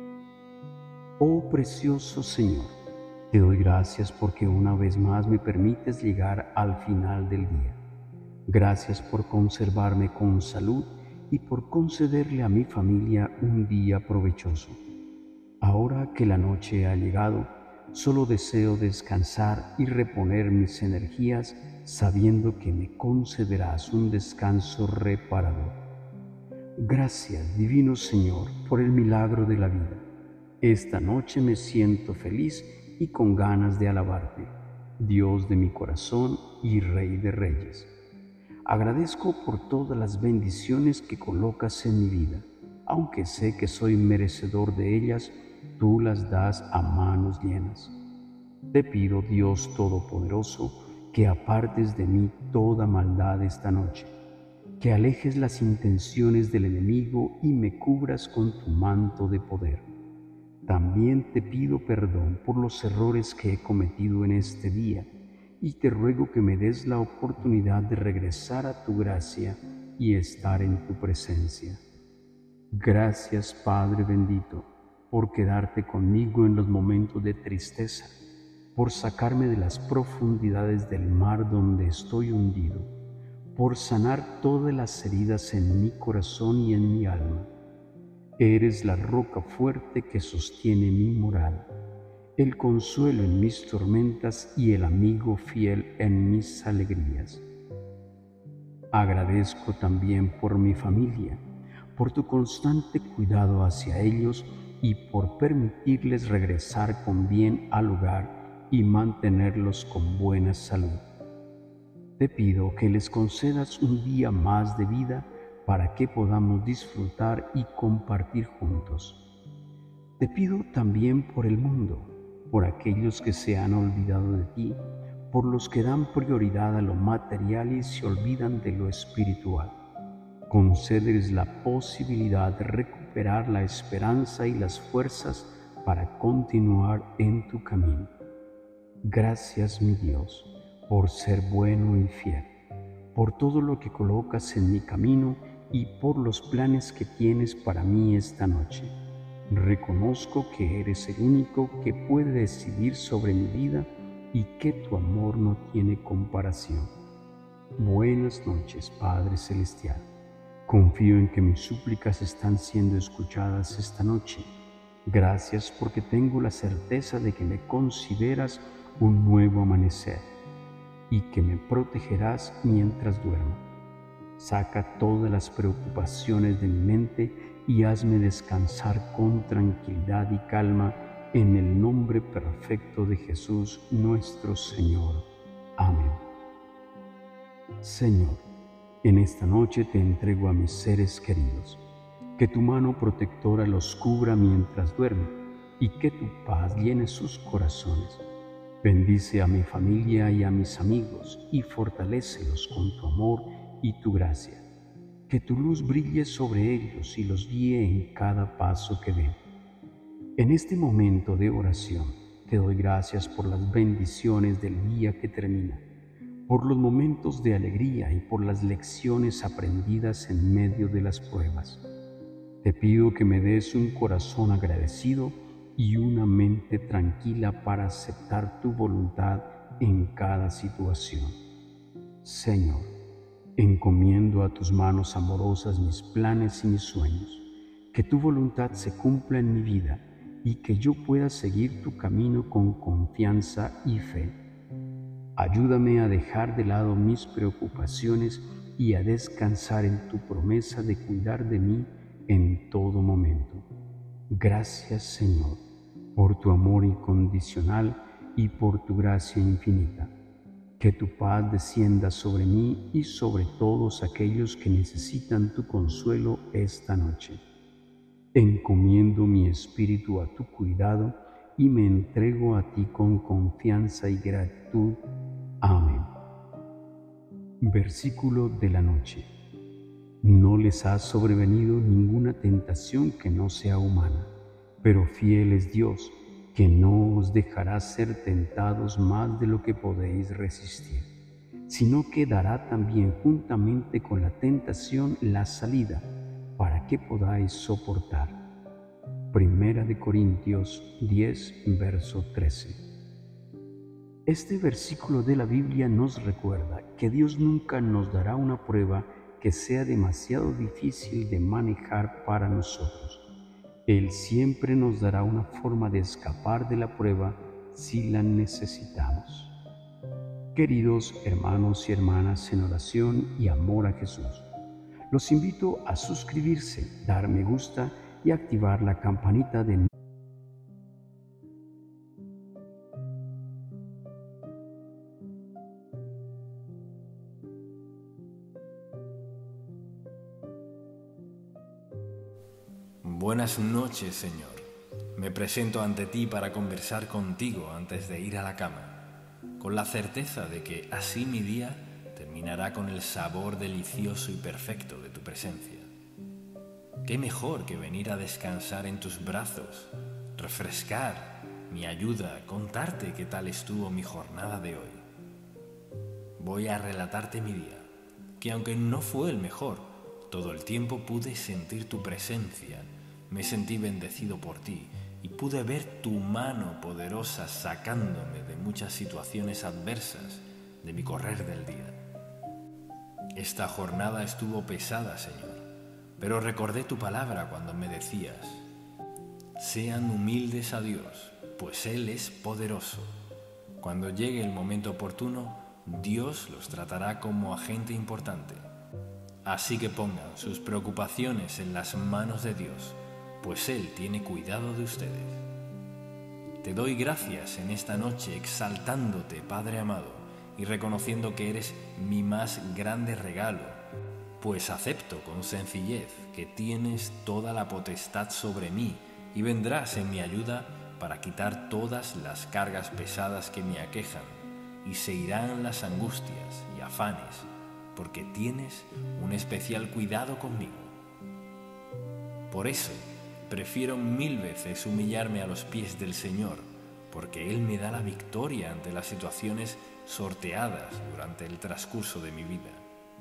Oh precioso Señor, te doy gracias porque una vez más me permites llegar al final del día. Gracias por conservarme con salud y por concederle a mi familia un día provechoso. Ahora que la noche ha llegado, solo deseo descansar y reponer mis energías sabiendo que me concederás un descanso reparador. Gracias, Divino Señor, por el milagro de la vida. Esta noche me siento feliz y con ganas de alabarte, Dios de mi corazón y Rey de Reyes. Agradezco por todas las bendiciones que colocas en mi vida. Aunque sé que soy merecedor de ellas, tú las das a manos llenas. Te pido, Dios Todopoderoso, que apartes de mí toda maldad esta noche, que alejes las intenciones del enemigo y me cubras con tu manto de poder. También te pido perdón por los errores que he cometido en este día y te ruego que me des la oportunidad de regresar a tu gracia y estar en tu presencia. Gracias, Padre bendito, por quedarte conmigo en los momentos de tristeza, por sacarme de las profundidades del mar donde estoy hundido, por sanar todas las heridas en mi corazón y en mi alma. Eres la roca fuerte que sostiene mi moral, el consuelo en mis tormentas y el amigo fiel en mis alegrías. Agradezco también por mi familia, por tu constante cuidado hacia ellos y por permitirles regresar con bien al hogar y mantenerlos con buena salud. Te pido que les concedas un día más de vida para que podamos disfrutar y compartir juntos. Te pido también por el mundo, por aquellos que se han olvidado de ti, por los que dan prioridad a lo material y se olvidan de lo espiritual. Concédeles la posibilidad de recuperar la esperanza y las fuerzas para continuar en tu camino. Gracias, mi Dios, por ser bueno y fiel, por todo lo que colocas en mi camino y por los planes que tienes para mí esta noche. Reconozco que eres el único que puede decidir sobre mi vida y que tu amor no tiene comparación. Buenas noches, Padre Celestial. Confío en que mis súplicas están siendo escuchadas esta noche. Gracias porque tengo la certeza de que me consideras un nuevo amanecer y que me protegerás mientras duermo. Saca todas las preocupaciones de mi mente y hazme descansar con tranquilidad y calma en el nombre perfecto de Jesús nuestro Señor. Amén. Señor, en esta noche te entrego a mis seres queridos. Que tu mano protectora los cubra mientras duermen y que tu paz llene sus corazones. Bendice a mi familia y a mis amigos y fortalécelos con tu amor y tu gracia. Que tu luz brille sobre ellos y los guíe en cada paso que den. En este momento de oración te doy gracias por las bendiciones del día que termina, por los momentos de alegría y por las lecciones aprendidas en medio de las pruebas. Te pido que me des un corazón agradecido y una mente tranquila para aceptar tu voluntad en cada situación. Señor, encomiendo a tus manos amorosas mis planes y mis sueños, que tu voluntad se cumpla en mi vida y que yo pueda seguir tu camino con confianza y fe. Ayúdame a dejar de lado mis preocupaciones y a descansar en tu promesa de cuidar de mí en todo momento. Gracias, Señor, por tu amor incondicional y por tu gracia infinita. Que tu paz descienda sobre mí y sobre todos aquellos que necesitan tu consuelo esta noche. Encomiendo mi espíritu a tu cuidado y me entrego a ti con confianza y gratitud. Amén. Versículo de la noche. No les ha sobrevenido ninguna tentación que no sea humana, pero fiel es Dios, que no os dejará ser tentados más de lo que podéis resistir, sino que dará también juntamente con la tentación la salida, para que podáis soportar. Primera de Corintios diez, verso trece. Este versículo de la Biblia nos recuerda que Dios nunca nos dará una prueba que sea demasiado difícil de manejar para nosotros. Él siempre nos dará una forma de escapar de la prueba si la necesitamos. Queridos hermanos y hermanas en oración y amor a Jesús, los invito a suscribirse, dar me gusta y activar la campanita de Buenas noches, Señor. Me presento ante ti para conversar contigo antes de ir a la cama, con la certeza de que así mi día terminará con el sabor delicioso y perfecto de tu presencia. ¿Qué mejor que venir a descansar en tus brazos, refrescar mi ayuda, contarte qué tal estuvo mi jornada de hoy? Voy a relatarte mi día, que aunque no fue el mejor, todo el tiempo pude sentir tu presencia. Me sentí bendecido por ti y pude ver tu mano poderosa sacándome de muchas situaciones adversas de mi correr del día. Esta jornada estuvo pesada, Señor, pero recordé tu palabra cuando me decías: sean humildes a Dios, pues Él es poderoso. Cuando llegue el momento oportuno, Dios los tratará como a gente importante. Así que pongan sus preocupaciones en las manos de Dios, pues Él tiene cuidado de ustedes. Te doy gracias en esta noche exaltándote, Padre amado, y reconociendo que eres mi más grande regalo, pues acepto con sencillez que tienes toda la potestad sobre mí y vendrás en mi ayuda para quitar todas las cargas pesadas que me aquejan, y se irán las angustias y afanes, porque tienes un especial cuidado conmigo. Por eso, prefiero mil veces humillarme a los pies del Señor, porque Él me da la victoria ante las situaciones sorteadas durante el transcurso de mi vida.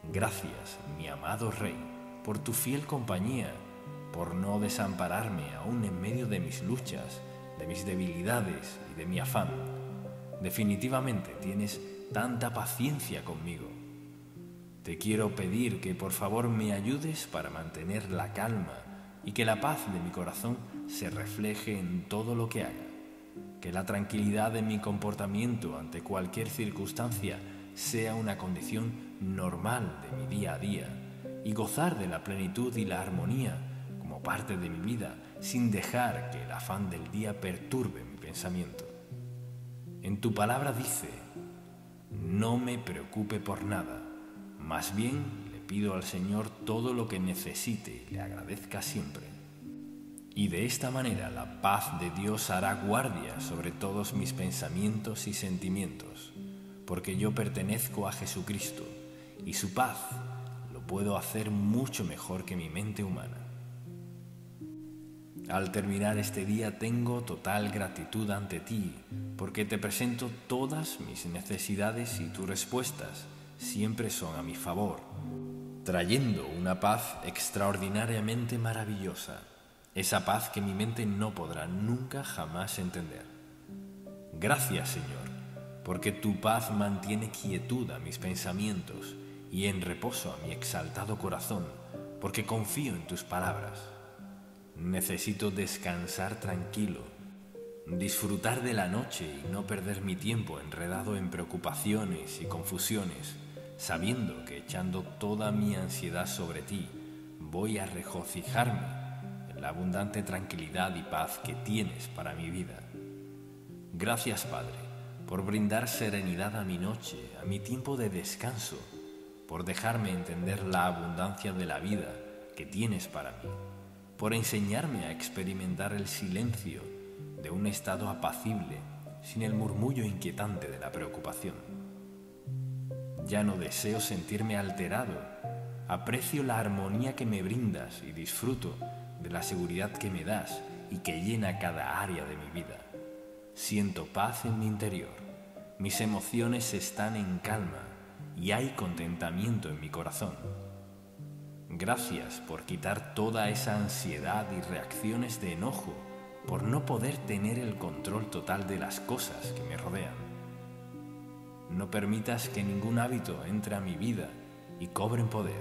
Gracias, mi amado Rey, por tu fiel compañía, por no desampararme aún en medio de mis luchas, de mis debilidades y de mi afán. Definitivamente tienes tanta paciencia conmigo. Te quiero pedir que por favor me ayudes para mantener la calma y que la paz de mi corazón se refleje en todo lo que haga. Que la tranquilidad de mi comportamiento ante cualquier circunstancia sea una condición normal de mi día a día y gozar de la plenitud y la armonía como parte de mi vida sin dejar que el afán del día perturbe mi pensamiento. En tu palabra dice: no me preocupe por nada, más bien le pido al Señor todo lo que necesite y le agradezca siempre. Y de esta manera la paz de Dios hará guardia sobre todos mis pensamientos y sentimientos, porque yo pertenezco a Jesucristo y su paz lo puedo hacer mucho mejor que mi mente humana. Al terminar este día tengo total gratitud ante ti, porque te presento todas mis necesidades y tus respuestas siempre son a mi favor, trayendo una paz extraordinariamente maravillosa, esa paz que mi mente no podrá nunca jamás entender. Gracias, Señor, porque tu paz mantiene quietud a mis pensamientos y en reposo a mi exaltado corazón, porque confío en tus palabras. Necesito descansar tranquilo, disfrutar de la noche y no perder mi tiempo enredado en preocupaciones y confusiones, sabiendo que echando toda mi ansiedad sobre ti, voy a regocijarme en la abundante tranquilidad y paz que tienes para mi vida. Gracias, Padre, por brindar serenidad a mi noche, a mi tiempo de descanso, por dejarme entender la abundancia de la vida que tienes para mí, por enseñarme a experimentar el silencio de un estado apacible, sin el murmullo inquietante de la preocupación. Ya no deseo sentirme alterado, aprecio la armonía que me brindas y disfruto de la seguridad que me das y que llena cada área de mi vida. Siento paz en mi interior, mis emociones están en calma y hay contentamiento en mi corazón. Gracias por quitar toda esa ansiedad y reacciones de enojo por no poder tener el control total de las cosas que me rodean. No permitas que ningún hábito entre a mi vida y cobre poder.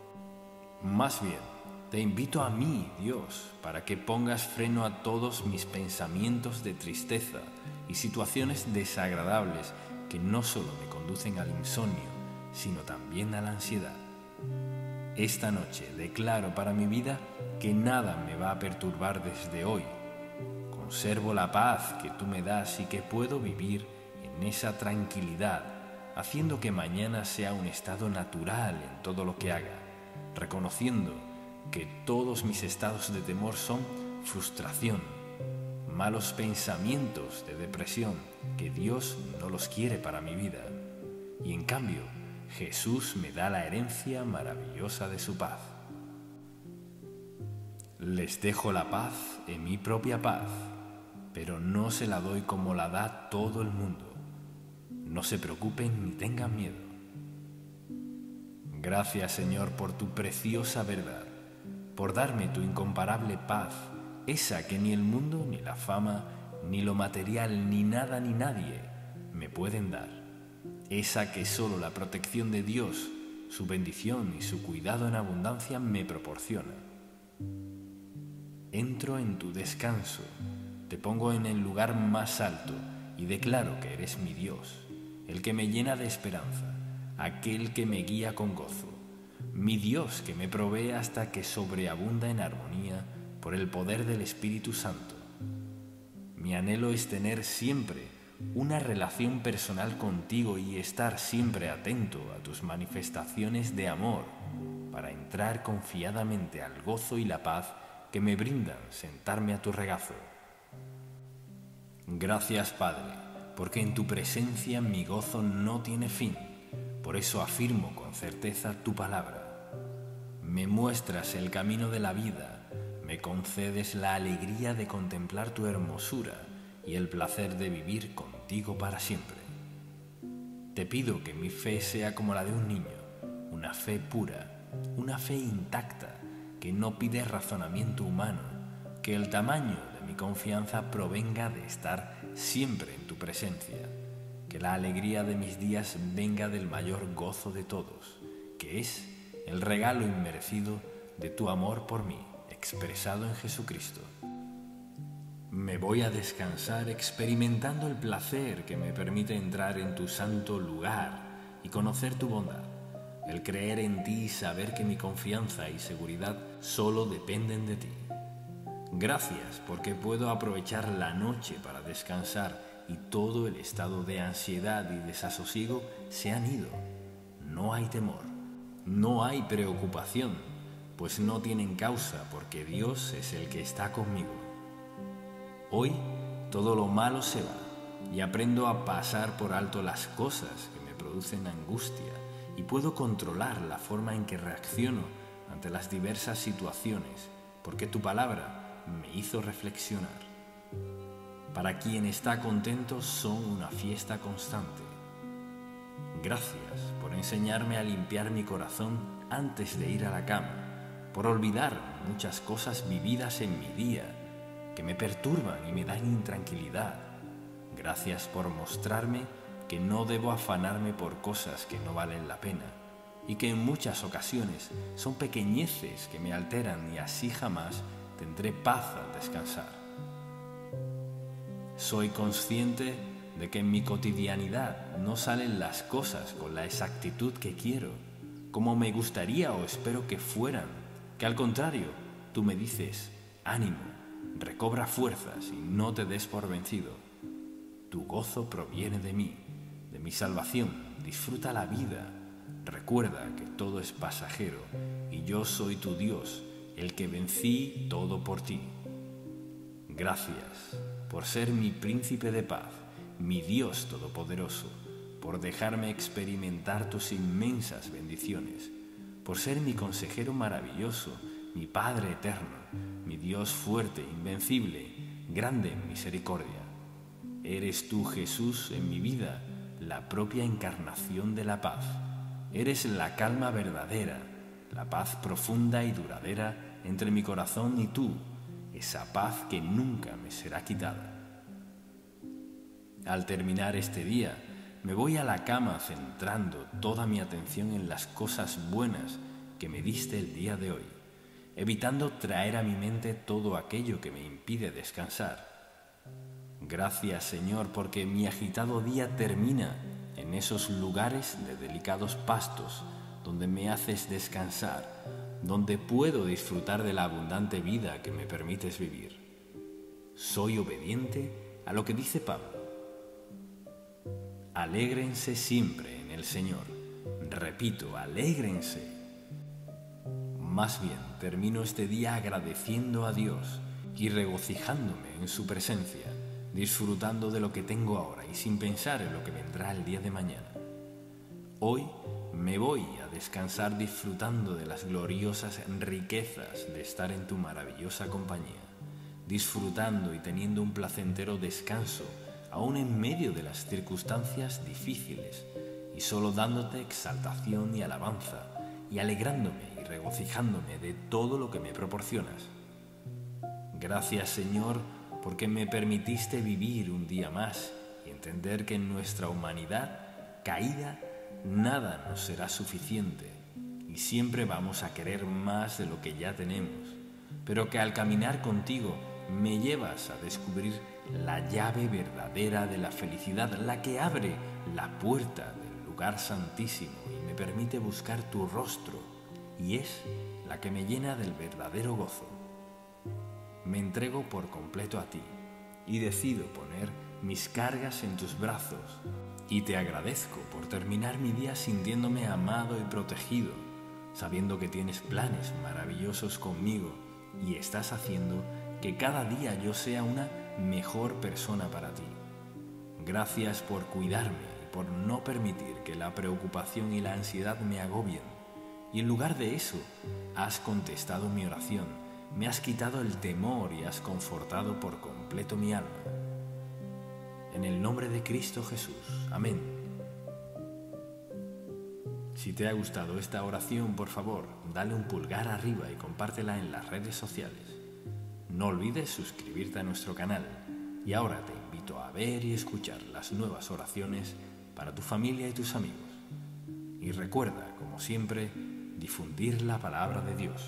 Más bien, te invito a mí, Dios, para que pongas freno a todos mis pensamientos de tristeza y situaciones desagradables que no solo me conducen al insomnio, sino también a la ansiedad. Esta noche declaro para mi vida que nada me va a perturbar desde hoy. Conservo la paz que tú me das y que puedo vivir en esa tranquilidad, haciendo que mañana sea un estado natural en todo lo que haga, reconociendo que todos mis estados de temor son frustración, malos pensamientos de depresión, que Dios no los quiere para mi vida. Y en cambio, Jesús me da la herencia maravillosa de su paz. Les dejo la paz en mi propia paz, pero no se la doy como la da todo el mundo. No se preocupen ni tengan miedo. Gracias, Señor, por tu preciosa verdad, por darme tu incomparable paz, esa que ni el mundo, ni la fama, ni lo material, ni nada ni nadie me pueden dar. Esa que solo la protección de Dios, su bendición y su cuidado en abundancia me proporciona. Entro en tu descanso, te pongo en el lugar más alto y declaro que eres mi Dios, el que me llena de esperanza, aquel que me guía con gozo, mi Dios que me provee hasta que sobreabunda en armonía por el poder del Espíritu Santo. Mi anhelo es tener siempre una relación personal contigo y estar siempre atento a tus manifestaciones de amor para entrar confiadamente al gozo y la paz que me brindan sentarme a tu regazo. Gracias, Padre, porque en tu presencia mi gozo no tiene fin, por eso afirmo con certeza tu palabra. Me muestras el camino de la vida, me concedes la alegría de contemplar tu hermosura y el placer de vivir contigo para siempre. Te pido que mi fe sea como la de un niño una fe pura, una fe intacta, que no pide razonamiento humano, que el tamaño de mi confianza provenga de estar siempre en tu presencia, que la alegría de mis días venga del mayor gozo de todos, que es el regalo inmerecido de tu amor por mí, expresado en Jesucristo. Me voy a descansar experimentando el placer que me permite entrar en tu santo lugar y conocer tu bondad, el creer en ti y saber que mi confianza y seguridad solo dependen de ti. Gracias porque puedo aprovechar la noche para descansar y todo el estado de ansiedad y desasosiego se han ido. No hay temor, no hay preocupación, pues no tienen causa porque Dios es el que está conmigo. Hoy todo lo malo se va y aprendo a pasar por alto las cosas que me producen angustia y puedo controlar la forma en que reacciono ante las diversas situaciones, porque tu palabra me hizo reflexionar. Para quien está contento son una fiesta constante. Gracias por enseñarme a limpiar mi corazón antes de ir a la cama, por olvidar muchas cosas vividas en mi día que me perturban y me dan intranquilidad. Gracias por mostrarme que no debo afanarme por cosas que no valen la pena y que en muchas ocasiones son pequeñeces que me alteran y así jamás tendré paz al descansar. Soy consciente de que en mi cotidianidad no salen las cosas con la exactitud que quiero, como me gustaría o espero que fueran, que al contrario, tú me dices, ánimo, recobra fuerzas y no te des por vencido. Tu gozo proviene de mí, de mi salvación. Disfruta la vida. Recuerda que todo es pasajero y yo soy tu Dios, el que vencí todo por ti. Gracias por ser mi príncipe de paz, mi Dios todopoderoso, por dejarme experimentar tus inmensas bendiciones, por ser mi consejero maravilloso, mi Padre eterno, mi Dios fuerte, invencible, grande en misericordia. Eres tú, Jesús, en mi vida, la propia encarnación de la paz. Eres la calma verdadera, la paz profunda y duradera entre mi corazón y tú, esa paz que nunca me será quitada. Al terminar este día, me voy a la cama centrando toda mi atención en las cosas buenas que me diste el día de hoy, evitando traer a mi mente todo aquello que me impide descansar. Gracias, Señor, porque mi agitado día termina en esos lugares de delicados pastos donde me haces descansar, donde puedo disfrutar de la abundante vida que me permites vivir. Soy obediente a lo que dice Pablo. Alégrense siempre en el Señor. Repito, alégrense. Más bien, termino este día agradeciendo a Dios y regocijándome en su presencia, disfrutando de lo que tengo ahora y sin pensar en lo que vendrá el día de mañana. Hoy me voy a descansar disfrutando de las gloriosas riquezas de estar en tu maravillosa compañía, disfrutando y teniendo un placentero descanso aún en medio de las circunstancias difíciles y solo dándote exaltación y alabanza y alegrándome y regocijándome de todo lo que me proporcionas. Gracias, Señor, porque me permitiste vivir un día más y entender que en nuestra humanidad caída nada nos será suficiente y siempre vamos a querer más de lo que ya tenemos, pero que al caminar contigo me llevas a descubrir la llave verdadera de la felicidad, la que abre la puerta del lugar santísimo y me permite buscar tu rostro, y es la que me llena del verdadero gozo. Me entrego por completo a ti y decido poner mis cargas en tus brazos y te agradezco por terminar mi día sintiéndome amado y protegido, sabiendo que tienes planes maravillosos conmigo y estás haciendo que cada día yo sea una mejor persona para ti. Gracias por cuidarme y por no permitir que la preocupación y la ansiedad me agobien. Y en lugar de eso, has contestado mi oración, me has quitado el temor y has confortado por completo mi alma. En el nombre de Cristo Jesús. Amén. Si te ha gustado esta oración, por favor, dale un pulgar arriba y compártela en las redes sociales. No olvides suscribirte a nuestro canal. Y ahora te invito a ver y escuchar las nuevas oraciones para tu familia y tus amigos. Y recuerda, como siempre, difundir la palabra de Dios.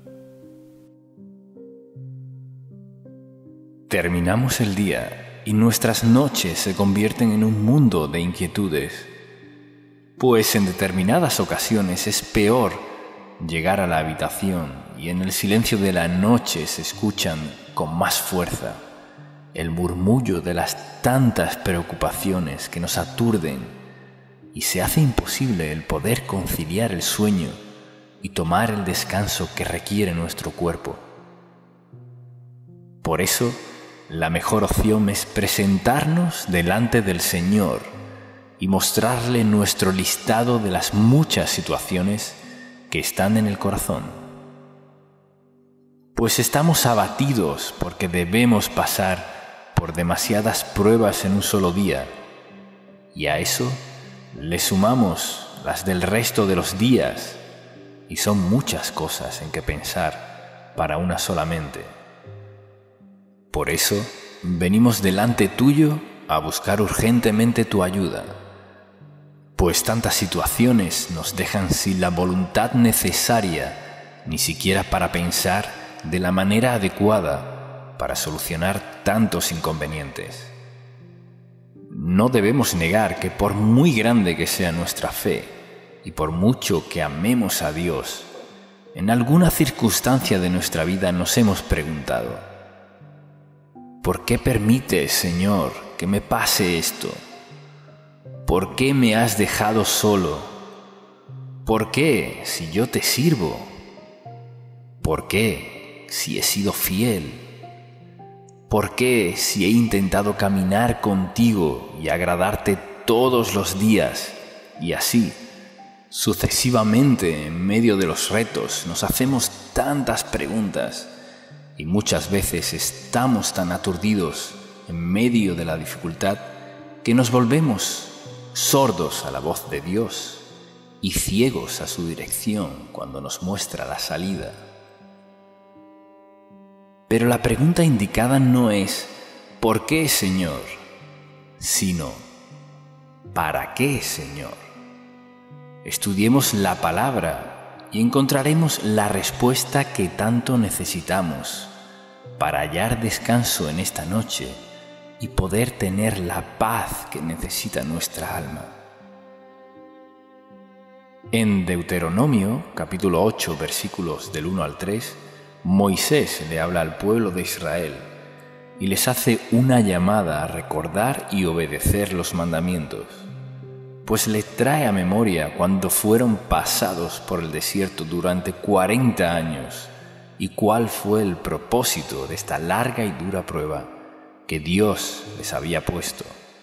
Terminamos el día y nuestras noches se convierten en un mundo de inquietudes. Pues en determinadas ocasiones es peor llegar a la habitación y en el silencio de la noche se escuchan con más fuerza el murmullo de las tantas preocupaciones que nos aturden y se hace imposible el poder conciliar el sueño y tomar el descanso que requiere nuestro cuerpo. Por eso, la mejor opción es presentarnos delante del Señor y mostrarle nuestro listado de las muchas situaciones que están en el corazón. Pues estamos abatidos porque debemos pasar por demasiadas pruebas en un solo día, y a eso le sumamos las del resto de los días, y son muchas cosas en que pensar para una solamente. Por eso venimos delante tuyo a buscar urgentemente tu ayuda, pues tantas situaciones nos dejan sin la voluntad necesaria, ni siquiera para pensar de la manera adecuada para solucionar tantos inconvenientes. No debemos negar que por muy grande que sea nuestra fe y por mucho que amemos a Dios, en alguna circunstancia de nuestra vida nos hemos preguntado: ¿por qué permites, Señor, que me pase esto? ¿Por qué me has dejado solo? ¿Por qué si yo te sirvo? ¿Por qué si he sido fiel? ¿Por qué si he intentado caminar contigo y agradarte todos los días? Y así, sucesivamente, en medio de los retos, nos hacemos tantas preguntas y muchas veces estamos tan aturdidos en medio de la dificultad que nos volvemos sordos a la voz de Dios y ciegos a su dirección cuando nos muestra la salida. Pero la pregunta indicada no es ¿por qué, Señor?, sino ¿para qué, Señor? Estudiemos la palabra y encontraremos la respuesta que tanto necesitamos para hallar descanso en esta noche y poder tener la paz que necesita nuestra alma. En Deuteronomio, capítulo ocho, versículos del uno al tres, Moisés le habla al pueblo de Israel y les hace una llamada a recordar y obedecer los mandamientos, pues le trae a memoria cuando fueron pasados por el desierto durante cuarenta años y cuál fue el propósito de esta larga y dura prueba que Dios les había puesto.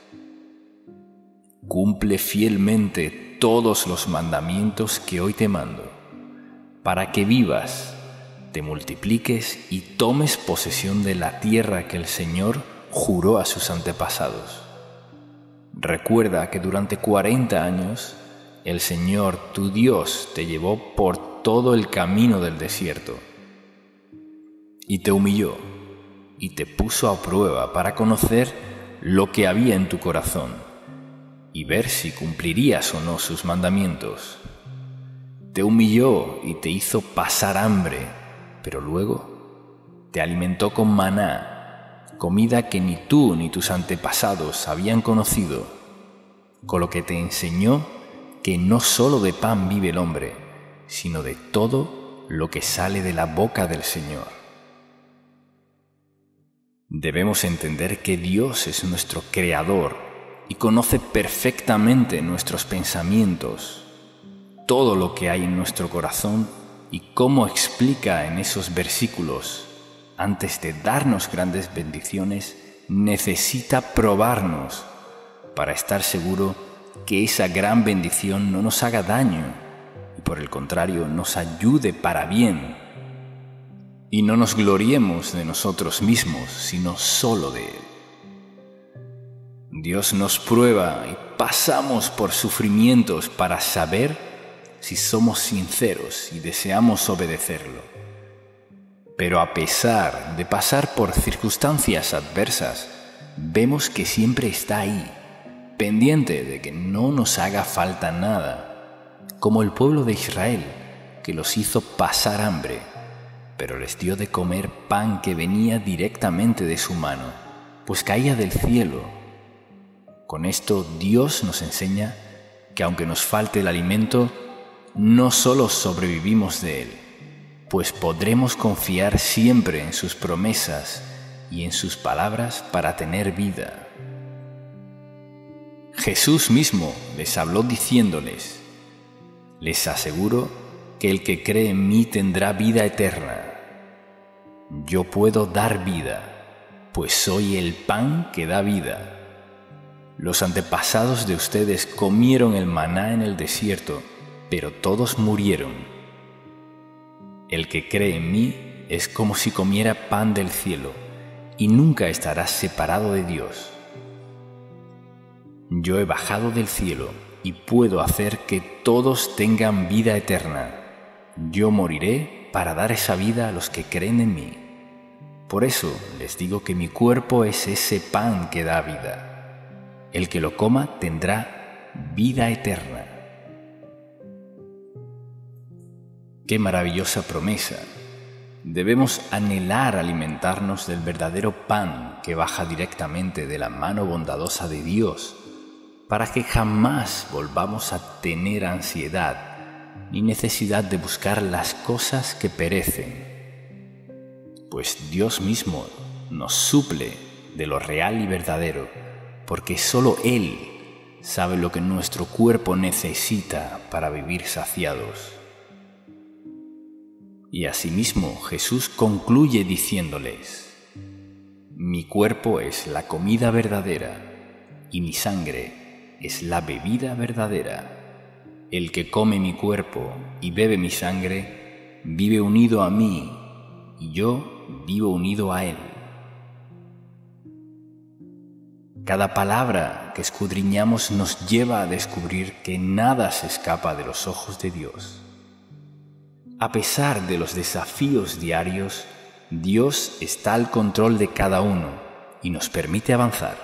Cumple fielmente todos los mandamientos que hoy te mando, para que vivas, te multipliques y tomes posesión de la tierra que el Señor juró a sus antepasados. Recuerda que durante cuarenta años el Señor, tu Dios, te llevó por todo el camino del desierto y te humilló y te puso a prueba para conocer lo que había en tu corazón y ver si cumplirías o no sus mandamientos. Te humilló y te hizo pasar hambre, pero luego te alimentó con maná, comida que ni tú ni tus antepasados habían conocido, con lo que te enseñó que no solo de pan vive el hombre, sino de todo lo que sale de la boca del Señor. Debemos entender que Dios es nuestro Creador y conoce perfectamente nuestros pensamientos, todo lo que hay en nuestro corazón, y cómo explica en esos versículos, antes de darnos grandes bendiciones, necesita probarnos para estar seguro que esa gran bendición no nos haga daño y por el contrario nos ayude para bien. Y no nos gloriemos de nosotros mismos, sino solo de Él. Dios nos prueba y pasamos por sufrimientos para saber si somos sinceros y deseamos obedecerlo. Pero a pesar de pasar por circunstancias adversas, vemos que siempre está ahí, pendiente de que no nos haga falta nada, como el pueblo de Israel, que los hizo pasar hambre, pero les dio de comer pan que venía directamente de su mano, pues caía del cielo. Con esto Dios nos enseña que aunque nos falte el alimento, no solo sobrevivimos de él, pues podremos confiar siempre en sus promesas y en sus palabras para tener vida. Jesús mismo les habló diciéndoles: les aseguro que el que cree en mí tendrá vida eterna. Yo puedo dar vida, pues soy el pan que da vida. Los antepasados de ustedes comieron el maná en el desierto, pero todos murieron. El que cree en mí es como si comiera pan del cielo, y nunca estará separado de Dios. Yo he bajado del cielo y puedo hacer que todos tengan vida eterna. Yo moriré para dar esa vida a los que creen en mí. Por eso les digo que mi cuerpo es ese pan que da vida. El que lo coma tendrá vida eterna. ¡Qué maravillosa promesa! Debemos anhelar alimentarnos del verdadero pan que baja directamente de la mano bondadosa de Dios, para que jamás volvamos a tener ansiedad ni necesidad de buscar las cosas que perecen, pues Dios mismo nos suple de lo real y verdadero, porque solo Él sabe lo que nuestro cuerpo necesita para vivir saciados. Y asimismo Jesús concluye diciéndoles: mi cuerpo es la comida verdadera y mi sangre es la bebida verdadera. El que come mi cuerpo y bebe mi sangre vive unido a mí y yo vivo unido a él. Cada palabra que escudriñamos nos lleva a descubrir que nada se escapa de los ojos de Dios. A pesar de los desafíos diarios, Dios está al control de cada uno y nos permite avanzar.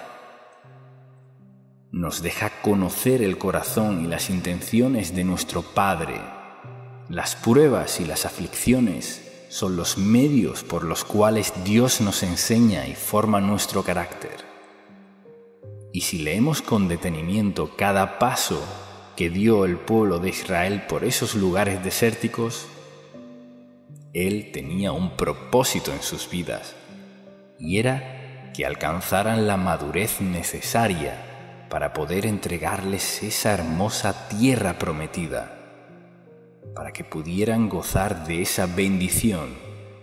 Nos deja conocer el corazón y las intenciones de nuestro Padre. Las pruebas y las aflicciones son los medios por los cuales Dios nos enseña y forma nuestro carácter. Y si leemos con detenimiento cada paso que dio el pueblo de Israel por esos lugares desérticos, Él tenía un propósito en sus vidas, y era que alcanzaran la madurez necesaria para poder entregarles esa hermosa tierra prometida, para que pudieran gozar de esa bendición,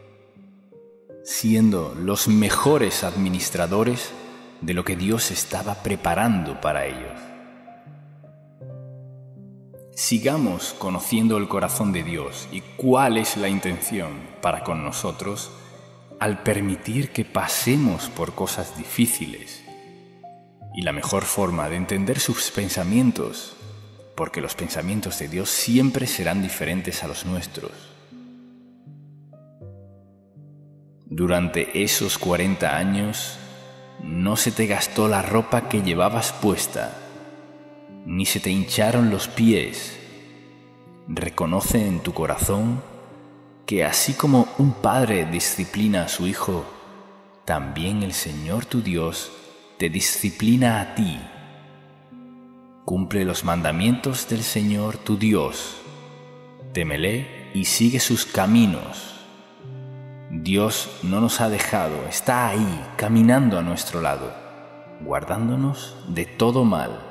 siendo los mejores administradores de lo que Dios estaba preparando para ellos. Sigamos conociendo el corazón de Dios y cuál es la intención para con nosotros al permitir que pasemos por cosas difíciles. Y la mejor forma de entender sus pensamientos, porque los pensamientos de Dios siempre serán diferentes a los nuestros. Durante esos cuarenta años, no se te gastó la ropa que llevabas puesta, ni se te hincharon los pies. Reconoce en tu corazón que así como un padre disciplina a su hijo, también el Señor tu Dios te disciplina a ti. Cumple los mandamientos del Señor tu Dios, témele y sigue sus caminos. Dios no nos ha dejado, está ahí, caminando a nuestro lado, guardándonos de todo mal.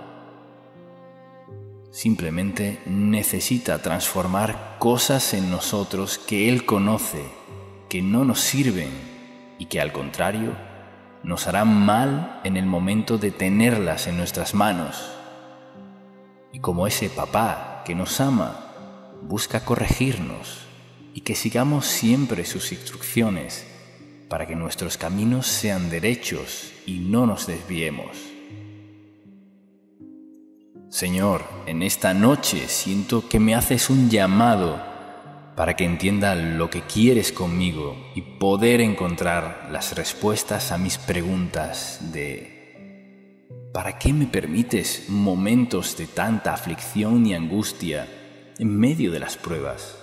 Simplemente necesita transformar cosas en nosotros que Él conoce, que no nos sirven y que al contrario nos harán mal en el momento de tenerlas en nuestras manos. Y como ese papá que nos ama, busca corregirnos y que sigamos siempre sus instrucciones para que nuestros caminos sean derechos y no nos desviemos. Señor, en esta noche siento que me haces un llamado para que entienda lo que quieres conmigo y poder encontrar las respuestas a mis preguntas de ¿para qué me permites momentos de tanta aflicción y angustia en medio de las pruebas?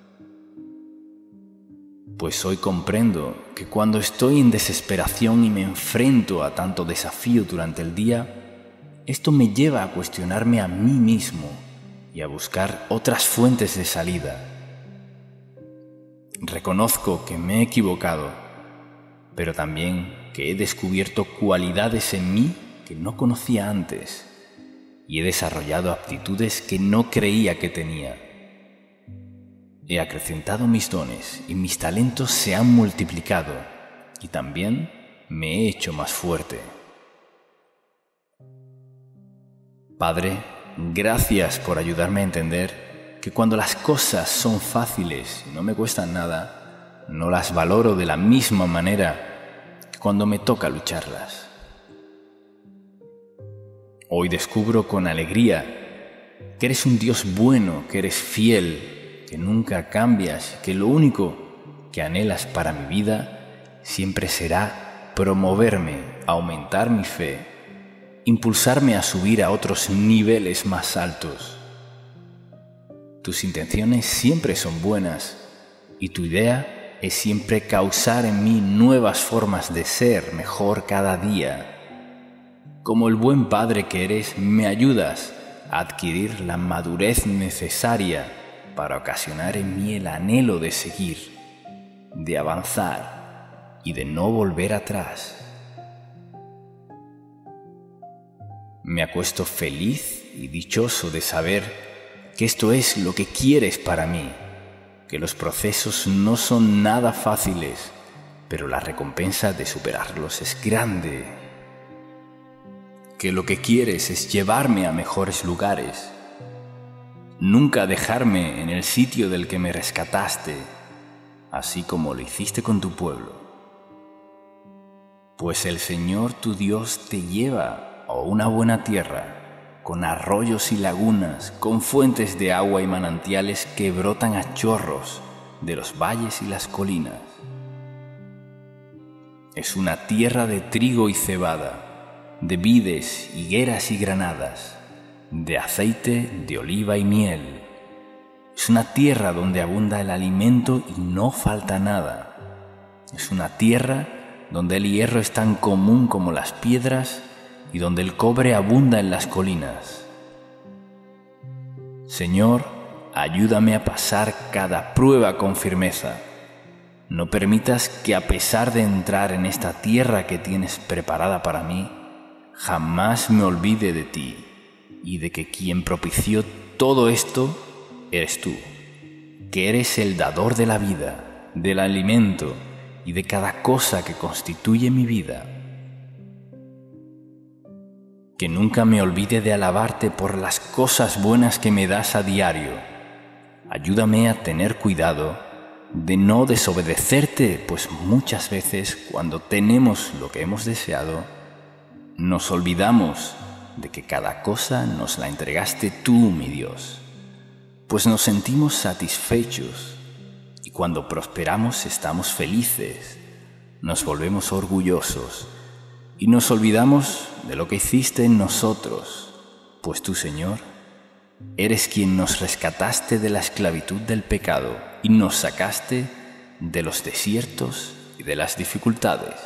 Pues hoy comprendo que cuando estoy en desesperación y me enfrento a tanto desafío durante el día, esto me lleva a cuestionarme a mí mismo y a buscar otras fuentes de salida. Reconozco que me he equivocado, pero también que he descubierto cualidades en mí que no conocía antes y he desarrollado aptitudes que no creía que tenía. He acrecentado mis dones y mis talentos se han multiplicado y también me he hecho más fuerte. Padre, gracias por ayudarme a entender que cuando las cosas son fáciles y no me cuestan nada, no las valoro de la misma manera que cuando me toca lucharlas. Hoy descubro con alegría que eres un Dios bueno, que eres fiel, que nunca cambias, que lo único que anhelas para mi vida siempre será promoverme, aumentar mi fe, impulsarme a subir a otros niveles más altos. Tus intenciones siempre son buenas y tu idea es siempre causar en mí nuevas formas de ser mejor cada día. Como el buen padre que eres, me ayudas a adquirir la madurez necesaria para ocasionar en mí el anhelo de seguir, de avanzar y de no volver atrás. Me acuesto feliz y dichoso de saber que esto es lo que quieres para mí, que los procesos no son nada fáciles, pero la recompensa de superarlos es grande, que lo que quieres es llevarme a mejores lugares, nunca dejarme en el sitio del que me rescataste, así como lo hiciste con tu pueblo. Pues el Señor tu Dios te lleva a una buena tierra, con arroyos y lagunas, con fuentes de agua y manantiales que brotan a chorros de los valles y las colinas. Es una tierra de trigo y cebada, de vides, higueras y granadas, de aceite, de oliva y miel. Es una tierra donde abunda el alimento y no falta nada. Es una tierra donde el hierro es tan común como las piedras y donde el cobre abunda en las colinas. Señor, ayúdame a pasar cada prueba con firmeza. No permitas que a pesar de entrar en esta tierra que tienes preparada para mí, jamás me olvide de ti y de que quien propició todo esto eres tú, que eres el dador de la vida, del alimento y de cada cosa que constituye mi vida. Que nunca me olvide de alabarte por las cosas buenas que me das a diario. Ayúdame a tener cuidado de no desobedecerte, pues muchas veces cuando tenemos lo que hemos deseado, nos olvidamos de que cada cosa nos la entregaste tú, mi Dios, pues nos sentimos satisfechos y cuando prosperamos estamos felices, nos volvemos orgullosos y nos olvidamos de lo que hiciste en nosotros, pues tú, Señor, eres quien nos rescataste de la esclavitud del pecado y nos sacaste de los desiertos y de las dificultades.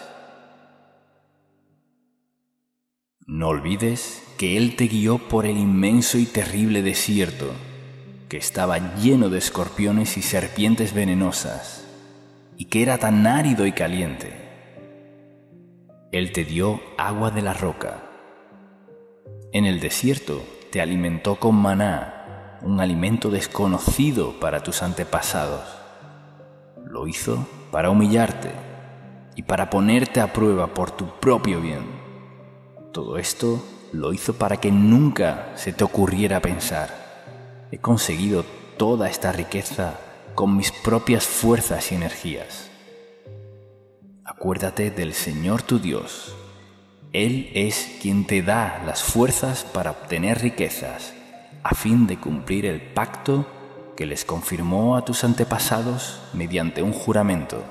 No olvides que Él te guió por el inmenso y terrible desierto, que estaba lleno de escorpiones y serpientes venenosas, y que era tan árido y caliente. Él te dio agua de la roca. En el desierto te alimentó con maná, un alimento desconocido para tus antepasados. Lo hizo para humillarte y para ponerte a prueba por tu propio bien. Todo esto lo hizo para que nunca se te ocurriera pensar: he conseguido toda esta riqueza con mis propias fuerzas y energías. Acuérdate del Señor tu Dios Él es quien te da las fuerzas para obtener riquezas, a fin de cumplir el pacto que les confirmó a tus antepasados mediante un juramento.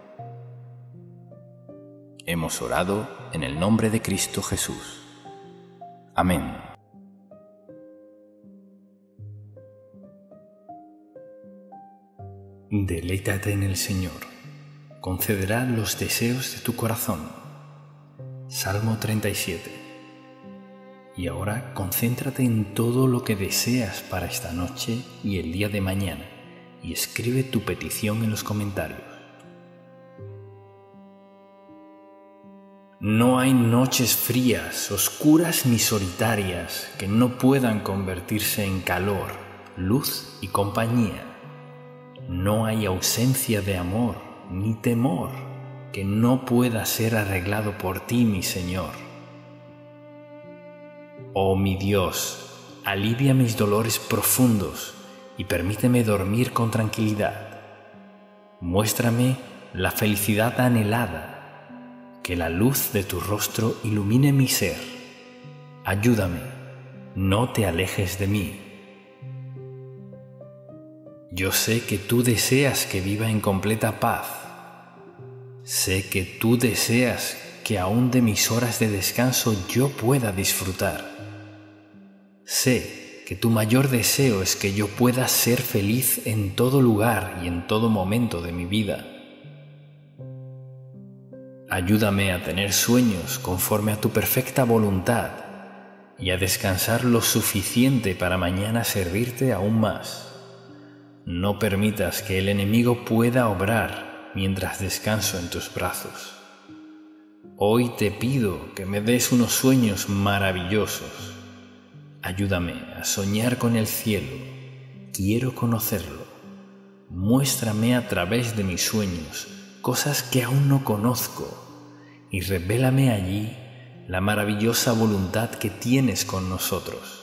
Hemos orado en el nombre de Cristo Jesús. Amén. Deleítate en el Señor, concederá los deseos de tu corazón. Salmo treinta y siete. Y ahora concéntrate en todo lo que deseas para esta noche y el día de mañana, y escribe tu petición en los comentarios. No hay noches frías, oscuras ni solitarias que no puedan convertirse en calor, luz y compañía. No hay ausencia de amor ni temor que no pueda ser arreglado por ti, mi Señor. Oh mi Dios, alivia mis dolores profundos y permíteme dormir con tranquilidad. Muéstrame la felicidad anhelada, que la luz de tu rostro ilumine mi ser. Ayúdame, no te alejes de mí. Yo sé que tú deseas que viva en completa paz. Sé que tú deseas que aún de mis horas de descanso yo pueda disfrutar. Sé que tu mayor deseo es que yo pueda ser feliz en todo lugar y en todo momento de mi vida. Ayúdame a tener sueños conforme a tu perfecta voluntad y a descansar lo suficiente para mañana servirte aún más. No permitas que el enemigo pueda obrar mientras descanso en tus brazos. Hoy te pido que me des unos sueños maravillosos. Ayúdame a soñar con el cielo. Quiero conocerlo. Muéstrame a través de mis sueños cosas que aún no conozco y revélame allí la maravillosa voluntad que tienes con nosotros.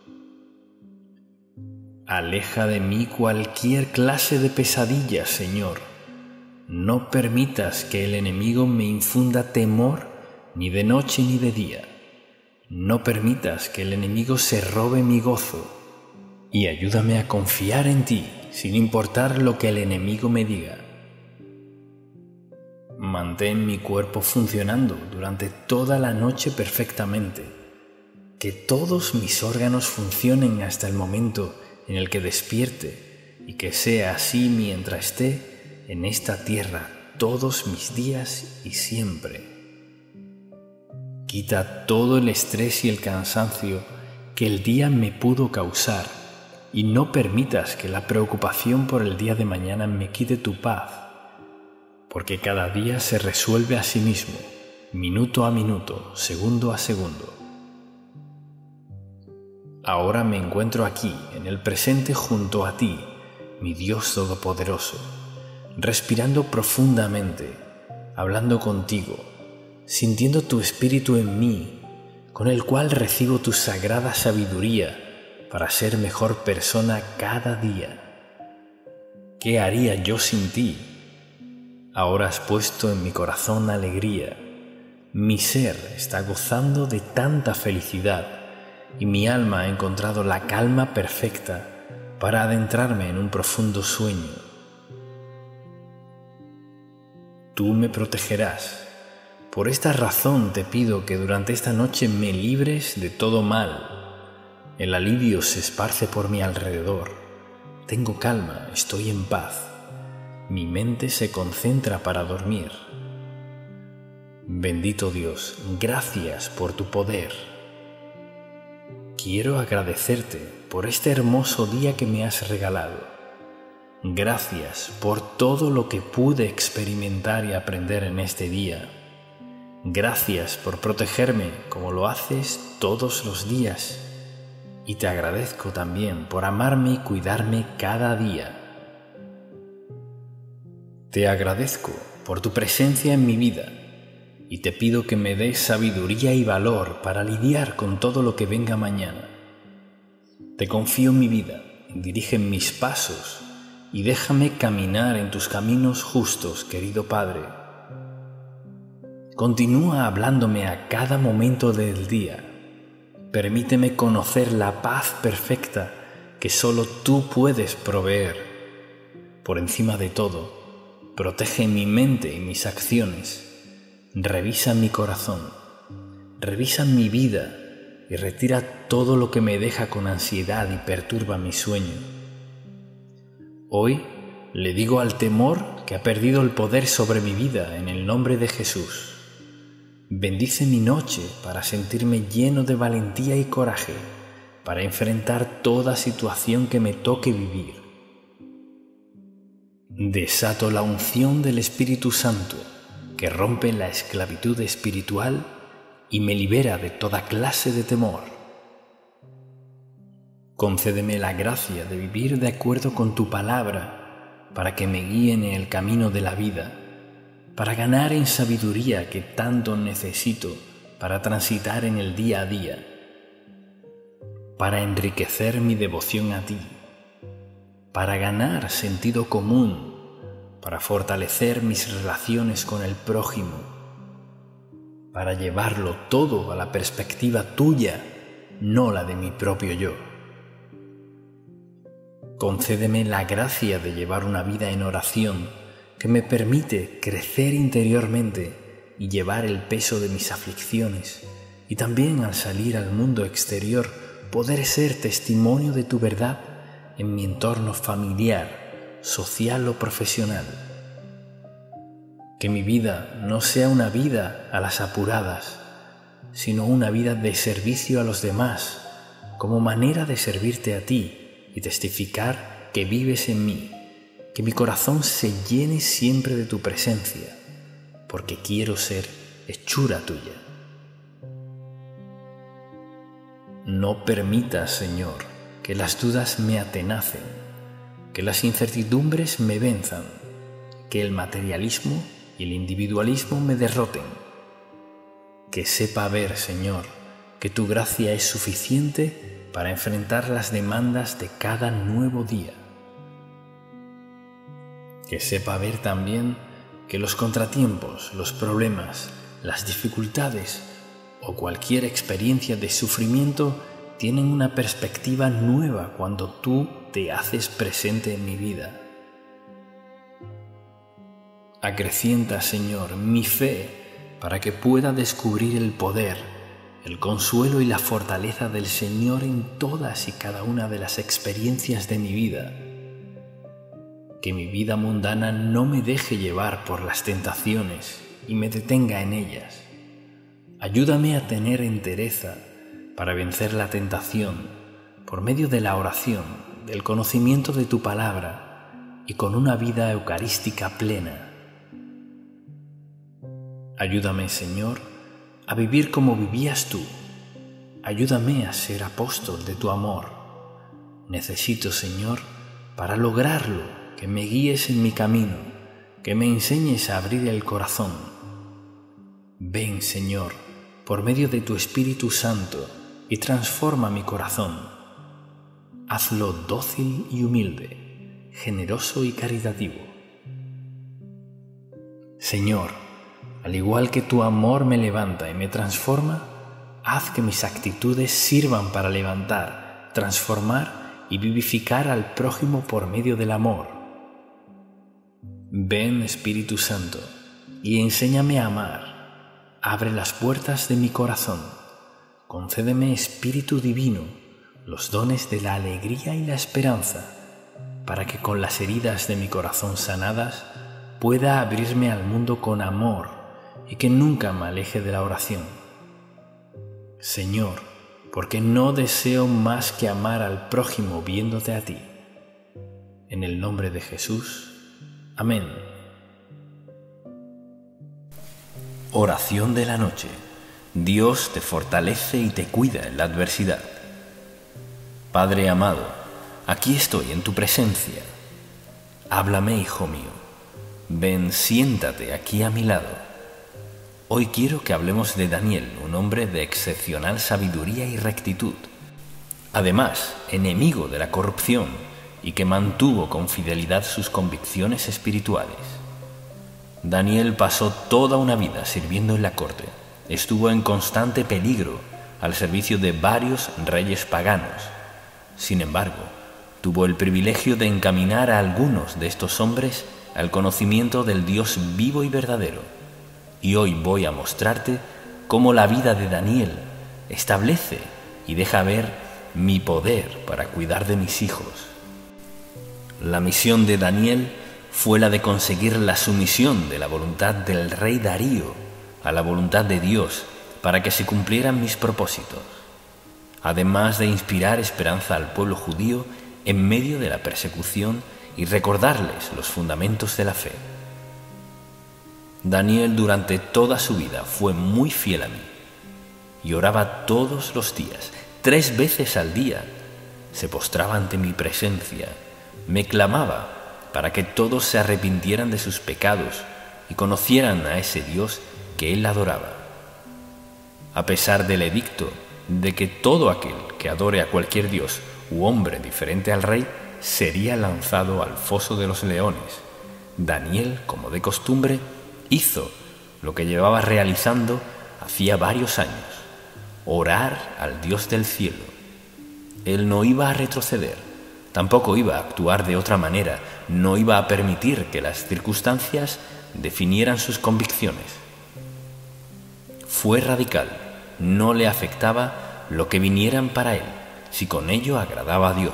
Aleja de mí cualquier clase de pesadilla, Señor. No permitas que el enemigo me infunda temor ni de noche ni de día. No permitas que el enemigo se robe mi gozo y ayúdame a confiar en ti sin importar lo que el enemigo me diga. Mantén mi cuerpo funcionando durante toda la noche perfectamente. Que todos mis órganos funcionen hasta el momento en el que despierte y que sea así mientras esté en esta tierra todos mis días y siempre. Quita todo el estrés y el cansancio que el día me pudo causar y no permitas que la preocupación por el día de mañana me quite tu paz, porque cada día se resuelve a sí mismo, minuto a minuto, segundo a segundo. Ahora me encuentro aquí, en el presente junto a ti, mi Dios Todopoderoso, respirando profundamente, hablando contigo, sintiendo tu espíritu en mí, con el cual recibo tu sagrada sabiduría para ser mejor persona cada día. ¿Qué haría yo sin ti? Ahora has puesto en mi corazón alegría. Mi ser está gozando de tanta felicidad y mi alma ha encontrado la calma perfecta para adentrarme en un profundo sueño. Tú me protegerás. Por esta razón te pido que durante esta noche me libres de todo mal. El alivio se esparce por mi alrededor. Tengo calma, estoy en paz. Mi mente se concentra para dormir. Bendito Dios, gracias por tu poder. Quiero agradecerte por este hermoso día que me has regalado. Gracias por todo lo que pude experimentar y aprender en este día. Gracias por protegerme como lo haces todos los días. Y te agradezco también por amarme y cuidarme cada día. Te agradezco por tu presencia en mi vida y te pido que me des sabiduría y valor para lidiar con todo lo que venga mañana. Te confío mi vida, dirige mis pasos y déjame caminar en tus caminos justos, querido Padre. Continúa hablándome a cada momento del día. Permíteme conocer la paz perfecta que solo tú puedes proveer. Por encima de todo, protege mi mente y mis acciones. Revisa mi corazón, revisa mi vida y retira todo lo que me deja con ansiedad y perturba mi sueño. Hoy le digo al temor que ha perdido el poder sobre mi vida en el nombre de Jesús. Bendice mi noche para sentirme lleno de valentía y coraje para enfrentar toda situación que me toque vivir. Desato la unción del Espíritu Santo que rompe la esclavitud espiritual y me libera de toda clase de temor. Concédeme la gracia de vivir de acuerdo con tu palabra para que me guíe en el camino de la vida, para ganar en sabiduría que tanto necesito para transitar en el día a día, para enriquecer mi devoción a ti, para ganar sentido común, para fortalecer mis relaciones con el prójimo, para llevarlo todo a la perspectiva tuya, no la de mi propio yo. Concédeme la gracia de llevar una vida en oración que me permite crecer interiormente y llevar el peso de mis aflicciones, y también al salir al mundo exterior poder ser testimonio de tu verdad en mi entorno familiar, social o profesional. Que mi vida no sea una vida a las apuradas, sino una vida de servicio a los demás, como manera de servirte a ti y testificar que vives en mí, que mi corazón se llene siempre de tu presencia, porque quiero ser hechura tuya. No permitas, Señor, que las dudas me atenacen, que las incertidumbres me venzan, que el materialismo y el individualismo me derroten. Que sepa ver, Señor, que tu gracia es suficiente para enfrentar las demandas de cada nuevo día. Que sepa ver también que los contratiempos, los problemas, las dificultades o cualquier experiencia de sufrimiento tienen una perspectiva nueva cuando tú te haces presente en mi vida. Acrecienta, Señor, mi fe para que pueda descubrir el poder, el consuelo y la fortaleza del Señor en todas y cada una de las experiencias de mi vida. Que mi vida mundana no me deje llevar por las tentaciones y me detenga en ellas. Ayúdame a tener entereza para vencer la tentación por medio de la oración, del conocimiento de tu palabra y con una vida eucarística plena. Ayúdame, Señor, a vivir como vivías tú. Ayúdame a ser apóstol de tu amor. Necesito, Señor, para lograrlo, que me guíes en mi camino, que me enseñes a abrir el corazón. Ven, Señor, por medio de tu Espíritu Santo y transforma mi corazón. Hazlo dócil y humilde, generoso y caritativo. Señor, al igual que tu amor me levanta y me transforma, haz que mis actitudes sirvan para levantar, transformar y vivificar al prójimo por medio del amor. Ven, Espíritu Santo, y enséñame a amar. Abre las puertas de mi corazón. Concédeme, Espíritu Divino, los dones de la alegría y la esperanza, para que con las heridas de mi corazón sanadas pueda abrirme al mundo con amor y que nunca me aleje de la oración. Señor, porque no deseo más que amar al prójimo viéndote a ti. En el nombre de Jesús. Amén. Oración de la noche. Dios te fortalece y te cuida en la adversidad. Padre amado, aquí estoy en tu presencia. Háblame, hijo mío. Ven, siéntate aquí a mi lado. Hoy quiero que hablemos de Daniel, un hombre de excepcional sabiduría y rectitud. Además, enemigo de la corrupción y que mantuvo con fidelidad sus convicciones espirituales. Daniel pasó toda una vida sirviendo en la corte. Estuvo en constante peligro al servicio de varios reyes paganos. Sin embargo, tuvo el privilegio de encaminar a algunos de estos hombres al conocimiento del Dios vivo y verdadero. Y hoy voy a mostrarte cómo la vida de Daniel establece y deja ver mi poder para cuidar de mis hijos. La misión de Daniel fue la de conseguir la sumisión de la voluntad del rey Darío a la voluntad de Dios para que se cumplieran mis propósitos, además de inspirar esperanza al pueblo judío en medio de la persecución y recordarles los fundamentos de la fe. Daniel durante toda su vida fue muy fiel a mí y oraba todos los días, tres veces al día. Se postraba ante mi presencia, me clamaba para que todos se arrepintieran de sus pecados y conocieran a ese Dios que él adoraba. A pesar del edicto de que todo aquel que adore a cualquier dios u hombre diferente al rey sería lanzado al foso de los leones, Daniel, como de costumbre, hizo lo que llevaba realizando hacía varios años: orar al Dios del cielo. Él no iba a retroceder, tampoco iba a actuar de otra manera, no iba a permitir que las circunstancias definieran sus convicciones. Fue radical, no le afectaba lo que vinieran para él, si con ello agradaba a Dios.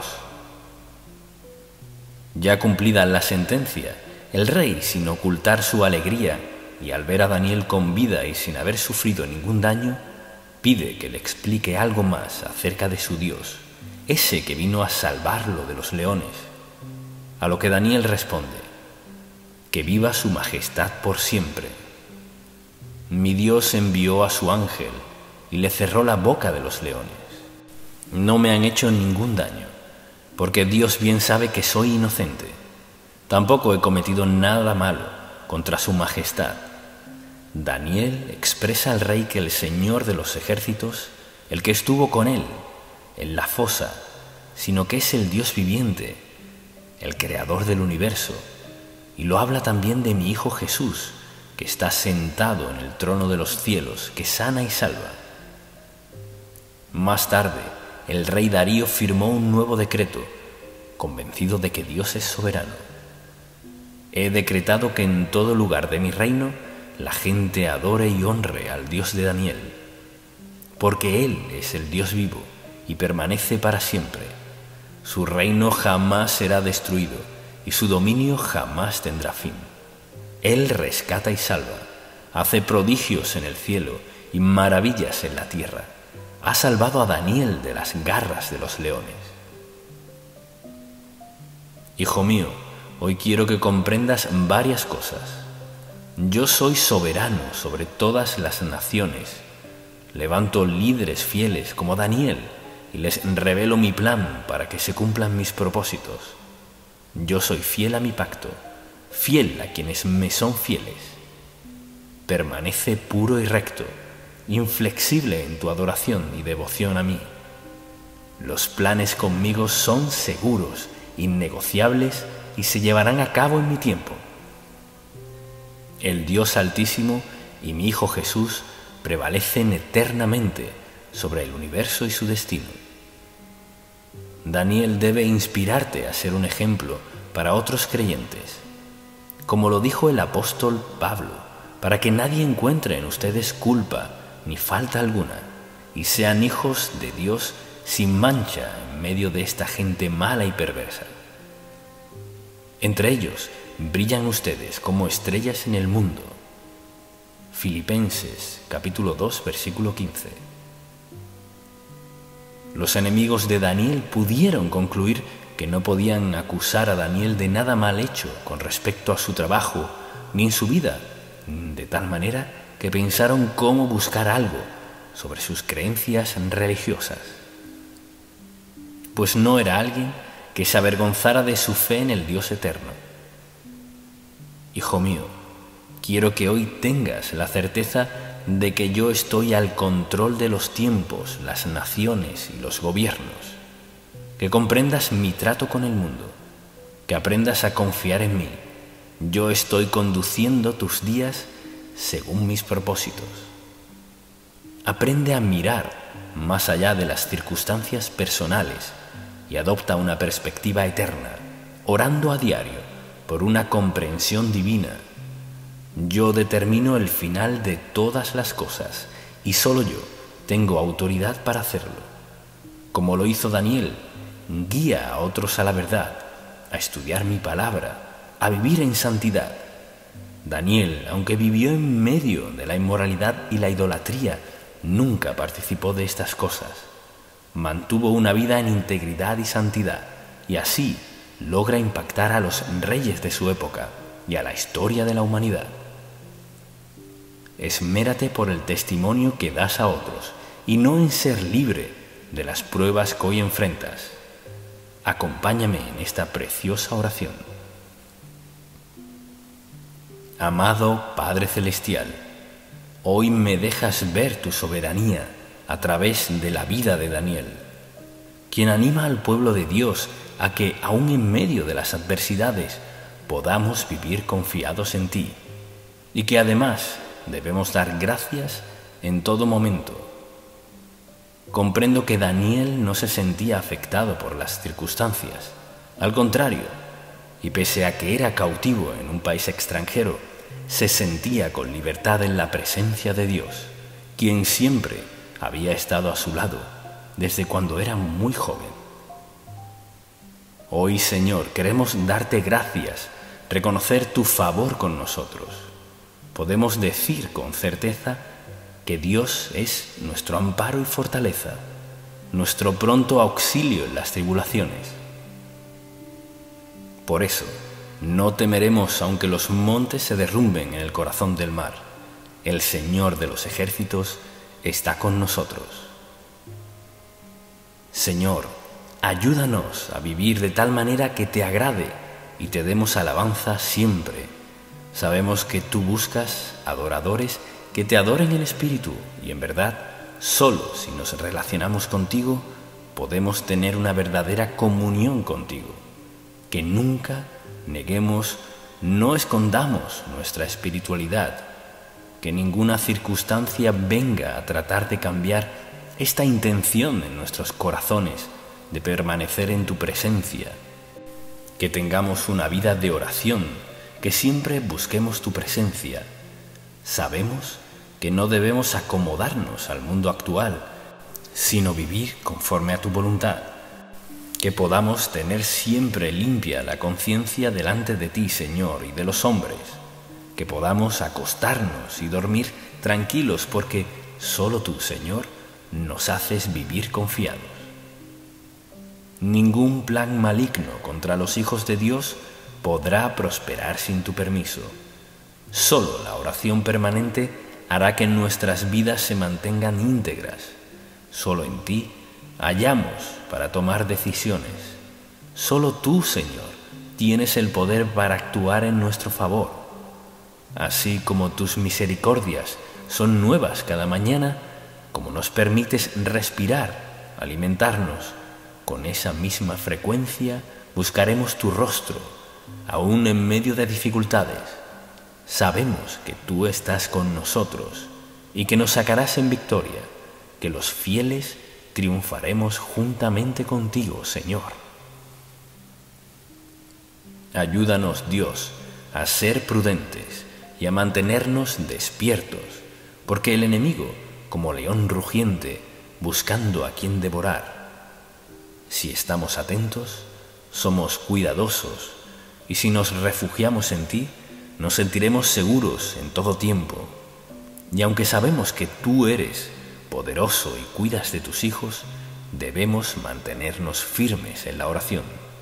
Ya cumplida la sentencia, el rey, sin ocultar su alegría y al ver a Daniel con vida y sin haber sufrido ningún daño, pide que le explique algo más acerca de su Dios, ese que vino a salvarlo de los leones. A lo que Daniel responde: que viva su majestad por siempre. Mi Dios envió a su ángel y le cerró la boca de los leones. No me han hecho ningún daño, porque Dios bien sabe que soy inocente. Tampoco he cometido nada malo contra su majestad. Daniel expresa al rey que el Señor de los ejércitos, el que estuvo con él en la fosa, sino que es el Dios viviente, el creador del universo, y lo habla también de mi Hijo Jesús, que está sentado en el trono de los cielos, que sana y salva. Más tarde, el rey Darío firmó un nuevo decreto, convencido de que Dios es soberano. He decretado que en todo lugar de mi reino la gente adore y honre al Dios de Daniel, porque Él es el Dios vivo y permanece para siempre. Su reino jamás será destruido y su dominio jamás tendrá fin. Él rescata y salva, hace prodigios en el cielo y maravillas en la tierra. Ha salvado a Daniel de las garras de los leones. Hijo mío, hoy quiero que comprendas varias cosas. Yo soy soberano sobre todas las naciones. Levanto líderes fieles como Daniel y les revelo mi plan para que se cumplan mis propósitos. Yo soy fiel a mi pacto, fiel a quienes me son fieles. Permanece puro y recto, inflexible en tu adoración y devoción a mí. Los planes conmigo son seguros, innegociables y se llevarán a cabo en mi tiempo. El Dios Altísimo y mi Hijo Jesús prevalecen eternamente sobre el universo y su destino. Daniel debe inspirarte a ser un ejemplo para otros creyentes, como lo dijo el apóstol Pablo, para que nadie encuentre en ustedes culpa ni falta alguna, y sean hijos de Dios sin mancha en medio de esta gente mala y perversa. Entre ellos brillan ustedes como estrellas en el mundo. Filipenses capítulo dos versículo quince. Los enemigos de Daniel pudieron concluir que no podían acusar a Daniel de nada mal hecho con respecto a su trabajo ni en su vida, de tal manera que pensaron cómo buscar algo sobre sus creencias religiosas. Pues no era alguien que se avergonzara de su fe en el Dios eterno. Hijo mío, quiero que hoy tengas la certeza de que yo estoy al control de los tiempos, las naciones y los gobiernos, que comprendas mi trato con el mundo, que aprendas a confiar en mí, yo estoy conduciendo tus días según mis propósitos. Aprende a mirar más allá de las circunstancias personales y adopta una perspectiva eterna, orando a diario por una comprensión divina. Yo determino el final de todas las cosas y solo yo tengo autoridad para hacerlo. Como lo hizo Daniel, guía a otros a la verdad, a estudiar mi palabra, a vivir en santidad. Daniel, aunque vivió en medio de la inmoralidad y la idolatría, nunca participó de estas cosas. Mantuvo una vida en integridad y santidad, y así logra impactar a los reyes de su época y a la historia de la humanidad. Esmérate por el testimonio que das a otros y no en ser libre de las pruebas que hoy enfrentas. Acompáñame en esta preciosa oración. Amado Padre Celestial, hoy me dejas ver tu soberanía a través de la vida de Daniel, quien anima al pueblo de Dios a que, aun en medio de las adversidades, podamos vivir confiados en ti, y que además debemos dar gracias en todo momento. Comprendo que Daniel no se sentía afectado por las circunstancias, al contrario, y pese a que era cautivo en un país extranjero, se sentía con libertad en la presencia de Dios, quien siempre había estado a su lado desde cuando era muy joven. Hoy, Señor, queremos darte gracias, reconocer tu favor con nosotros. Podemos decir con certeza que Dios es nuestro amparo y fortaleza, nuestro pronto auxilio en las tribulaciones. Por eso, no temeremos aunque los montes se derrumben en el corazón del mar. El Señor de los ejércitos está con nosotros. Señor, ayúdanos a vivir de tal manera que te agrade y te demos alabanza siempre. Sabemos que tú buscas adoradores que te adoren en espíritu y en verdad. Solo si nos relacionamos contigo podemos tener una verdadera comunión contigo. Que nunca neguemos, no escondamos nuestra espiritualidad. Que ninguna circunstancia venga a tratar de cambiar esta intención en nuestros corazones de permanecer en tu presencia. Que tengamos una vida de oración, que siempre busquemos tu presencia. Sabemos que no debemos acomodarnos al mundo actual, sino vivir conforme a tu voluntad. Que podamos tener siempre limpia la conciencia delante de ti, Señor, y de los hombres. Que podamos acostarnos y dormir tranquilos porque solo tú, Señor, nos haces vivir confiados. Ningún plan maligno contra los hijos de Dios podrá prosperar sin tu permiso. Solo la oración permanente hará que nuestras vidas se mantengan íntegras. Solo en ti hallamos para tomar decisiones. Solo tú, Señor, tienes el poder para actuar en nuestro favor. Así como tus misericordias son nuevas cada mañana, como nos permites respirar, alimentarnos, con esa misma frecuencia buscaremos tu rostro, aún en medio de dificultades. Sabemos que tú estás con nosotros y que nos sacarás en victoria, que los fieles triunfaremos juntamente contigo, Señor. Ayúdanos, Dios, a ser prudentes y a mantenernos despiertos, porque el enemigo, como león rugiente, buscando a quien devorar. Si estamos atentos, somos cuidadosos, y si nos refugiamos en ti, nos sentiremos seguros en todo tiempo. Y aunque sabemos que tú eres poderoso y cuidas de tus hijos, debemos mantenernos firmes en la oración.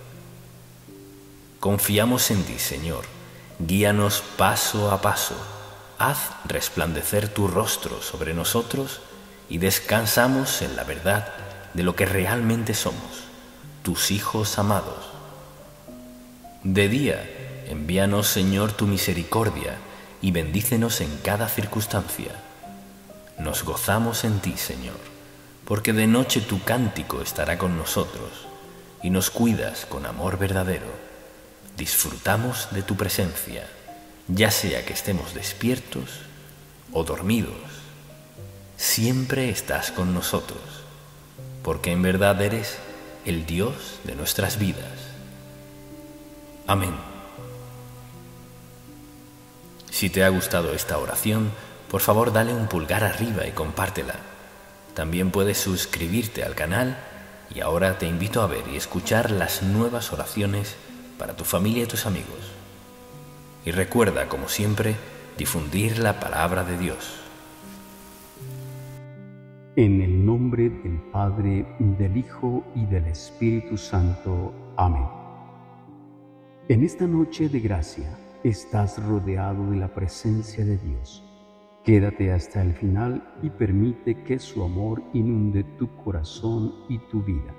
Confiamos en ti, Señor. Guíanos paso a paso. Haz resplandecer tu rostro sobre nosotros y descansamos en la verdad de lo que realmente somos, tus hijos amados. De día, envíanos, Señor, tu misericordia y bendícenos en cada circunstancia. Nos gozamos en ti, Señor, porque de noche tu cántico estará con nosotros y nos cuidas con amor verdadero. disfrutamos de tu presencia, ya sea que estemos despiertos o dormidos. Siempre estás con nosotros, porque en verdad eres el Dios de nuestras vidas. Amén. Si te ha gustado esta oración, por favor dale un pulgar arriba y compártela. También puedes suscribirte al canal y ahora te invito a ver y escuchar las nuevas oraciones para tu familia y tus amigos. Y recuerda, como siempre, difundir la palabra de Dios. En el nombre del Padre, del Hijo y del Espíritu Santo. Amén. En esta noche de gracia estás rodeado de la presencia de Dios. Quédate hasta el final y permite que su amor inunde tu corazón y tu vida.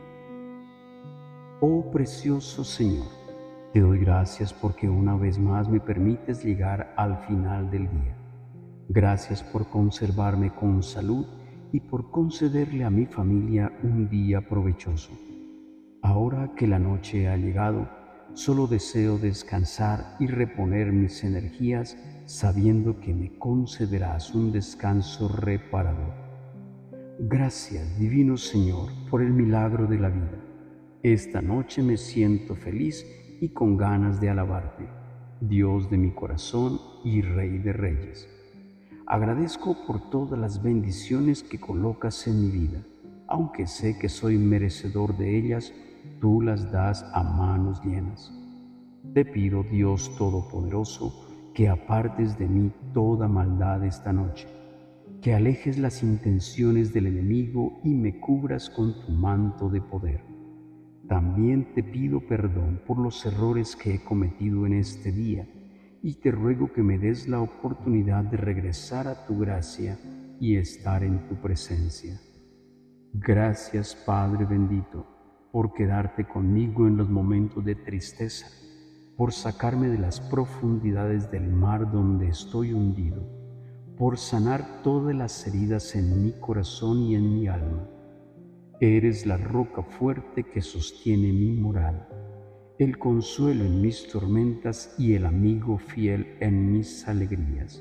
Oh precioso Señor, te doy gracias porque una vez más me permites llegar al final del día. Gracias por conservarme con salud y por concederle a mi familia un día provechoso. Ahora que la noche ha llegado, solo deseo descansar y reponer mis energías sabiendo que me concederás un descanso reparador. Gracias, Divino Señor, por el milagro de la vida. Esta noche me siento feliz y con ganas de alabarte, Dios de mi corazón y Rey de Reyes. Agradezco por todas las bendiciones que colocas en mi vida. Aunque sé que soy merecedor de ellas, tú las das a manos llenas. Te pido, Dios Todopoderoso, que apartes de mí toda maldad esta noche, que alejes las intenciones del enemigo y me cubras con tu manto de poder. También te pido perdón por los errores que he cometido en este día y te ruego que me des la oportunidad de regresar a tu gracia y estar en tu presencia. Gracias, Padre bendito, por quedarte conmigo en los momentos de tristeza, por sacarme de las profundidades del mar donde estoy hundido, por sanar todas las heridas en mi corazón y en mi alma. Eres la roca fuerte que sostiene mi moral, el consuelo en mis tormentas y el amigo fiel en mis alegrías.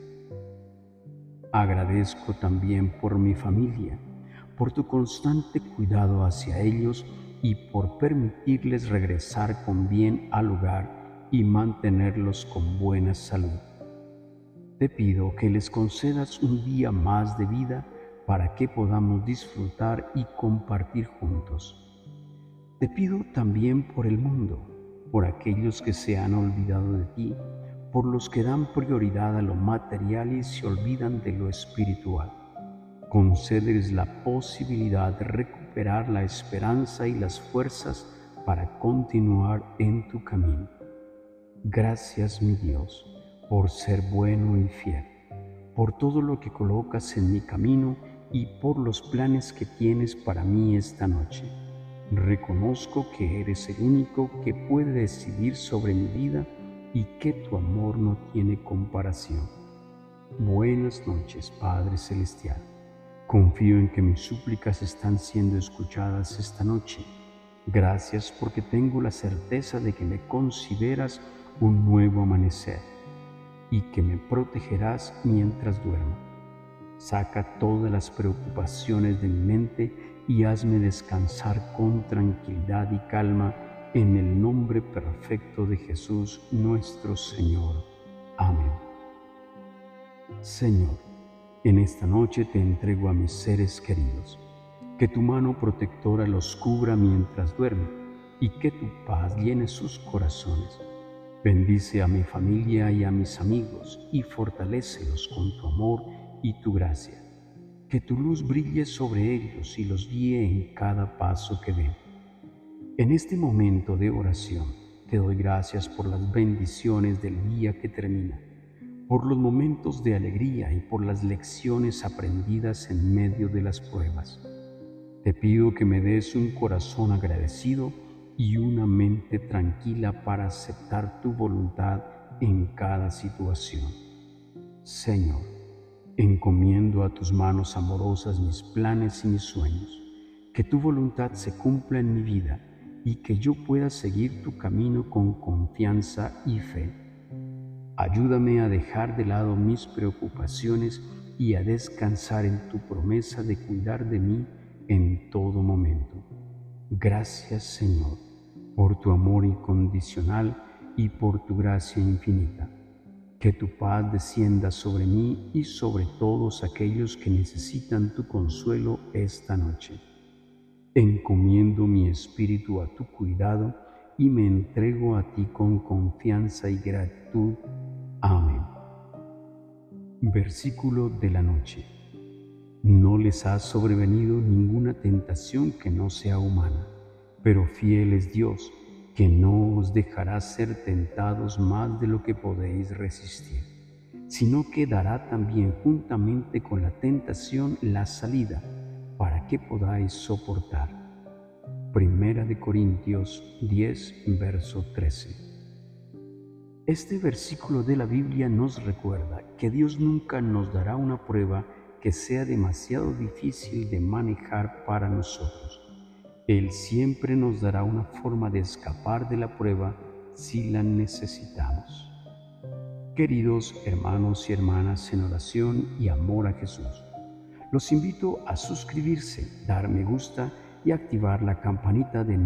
Agradezco también por mi familia, por tu constante cuidado hacia ellos y por permitirles regresar con bien al hogar y mantenerlos con buena salud. Te pido que les concedas un día más de vida para que podamos disfrutar y compartir juntos. Te pido también por el mundo, por aquellos que se han olvidado de ti, por los que dan prioridad a lo material y se olvidan de lo espiritual. Concédeles la posibilidad de recuperar la esperanza y las fuerzas para continuar en tu camino. Gracias, mi Dios, por ser bueno y fiel, por todo lo que colocas en mi camino y por los planes que tienes para mí esta noche. Reconozco que eres el único que puede decidir sobre mi vida y que tu amor no tiene comparación. Buenas noches, Padre Celestial. Confío en que mis súplicas están siendo escuchadas esta noche. Gracias porque tengo la certeza de que me consideras un nuevo amanecer y que me protegerás mientras duermo. Saca todas las preocupaciones de mi mente y hazme descansar con tranquilidad y calma en el nombre perfecto de Jesús nuestro Señor. Amén. Señor, en esta noche te entrego a mis seres queridos. Que tu mano protectora los cubra mientras duermen y que tu paz llene sus corazones. Bendice a mi familia y a mis amigos y fortalécelos con tu amor y tu gracia. Que tu luz brille sobre ellos y los guíe en cada paso que den. En este momento de oración te doy gracias por las bendiciones del día que termina, por los momentos de alegría y por las lecciones aprendidas en medio de las pruebas. Te pido que me des un corazón agradecido y una mente tranquila para aceptar tu voluntad en cada situación. Señor, encomiendo a tus manos amorosas mis planes y mis sueños. Que tu voluntad se cumpla en mi vida y que yo pueda seguir tu camino con confianza y fe. Ayúdame a dejar de lado mis preocupaciones y a descansar en tu promesa de cuidar de mí en todo momento. Gracias, Señor, por tu amor incondicional y por tu gracia infinita. Que tu paz descienda sobre mí y sobre todos aquellos que necesitan tu consuelo esta noche. Encomiendo mi espíritu a tu cuidado y me entrego a ti con confianza y gratitud. Amén. Versículo de la noche. No les ha sobrevenido ninguna tentación que no sea humana, pero fiel es Dios, que no os dejará ser tentados más de lo que podéis resistir, sino que dará también juntamente con la tentación la salida, para que podáis soportar. Primera de Corintios diez, verso trece. Este versículo de la Biblia nos recuerda que Dios nunca nos dará una prueba que sea demasiado difícil de manejar para nosotros. Él siempre nos dará una forma de escapar de la prueba si la necesitamos. Queridos hermanos y hermanas en oración y amor a Jesús, los invito a suscribirse, dar me gusta y activar la campanita de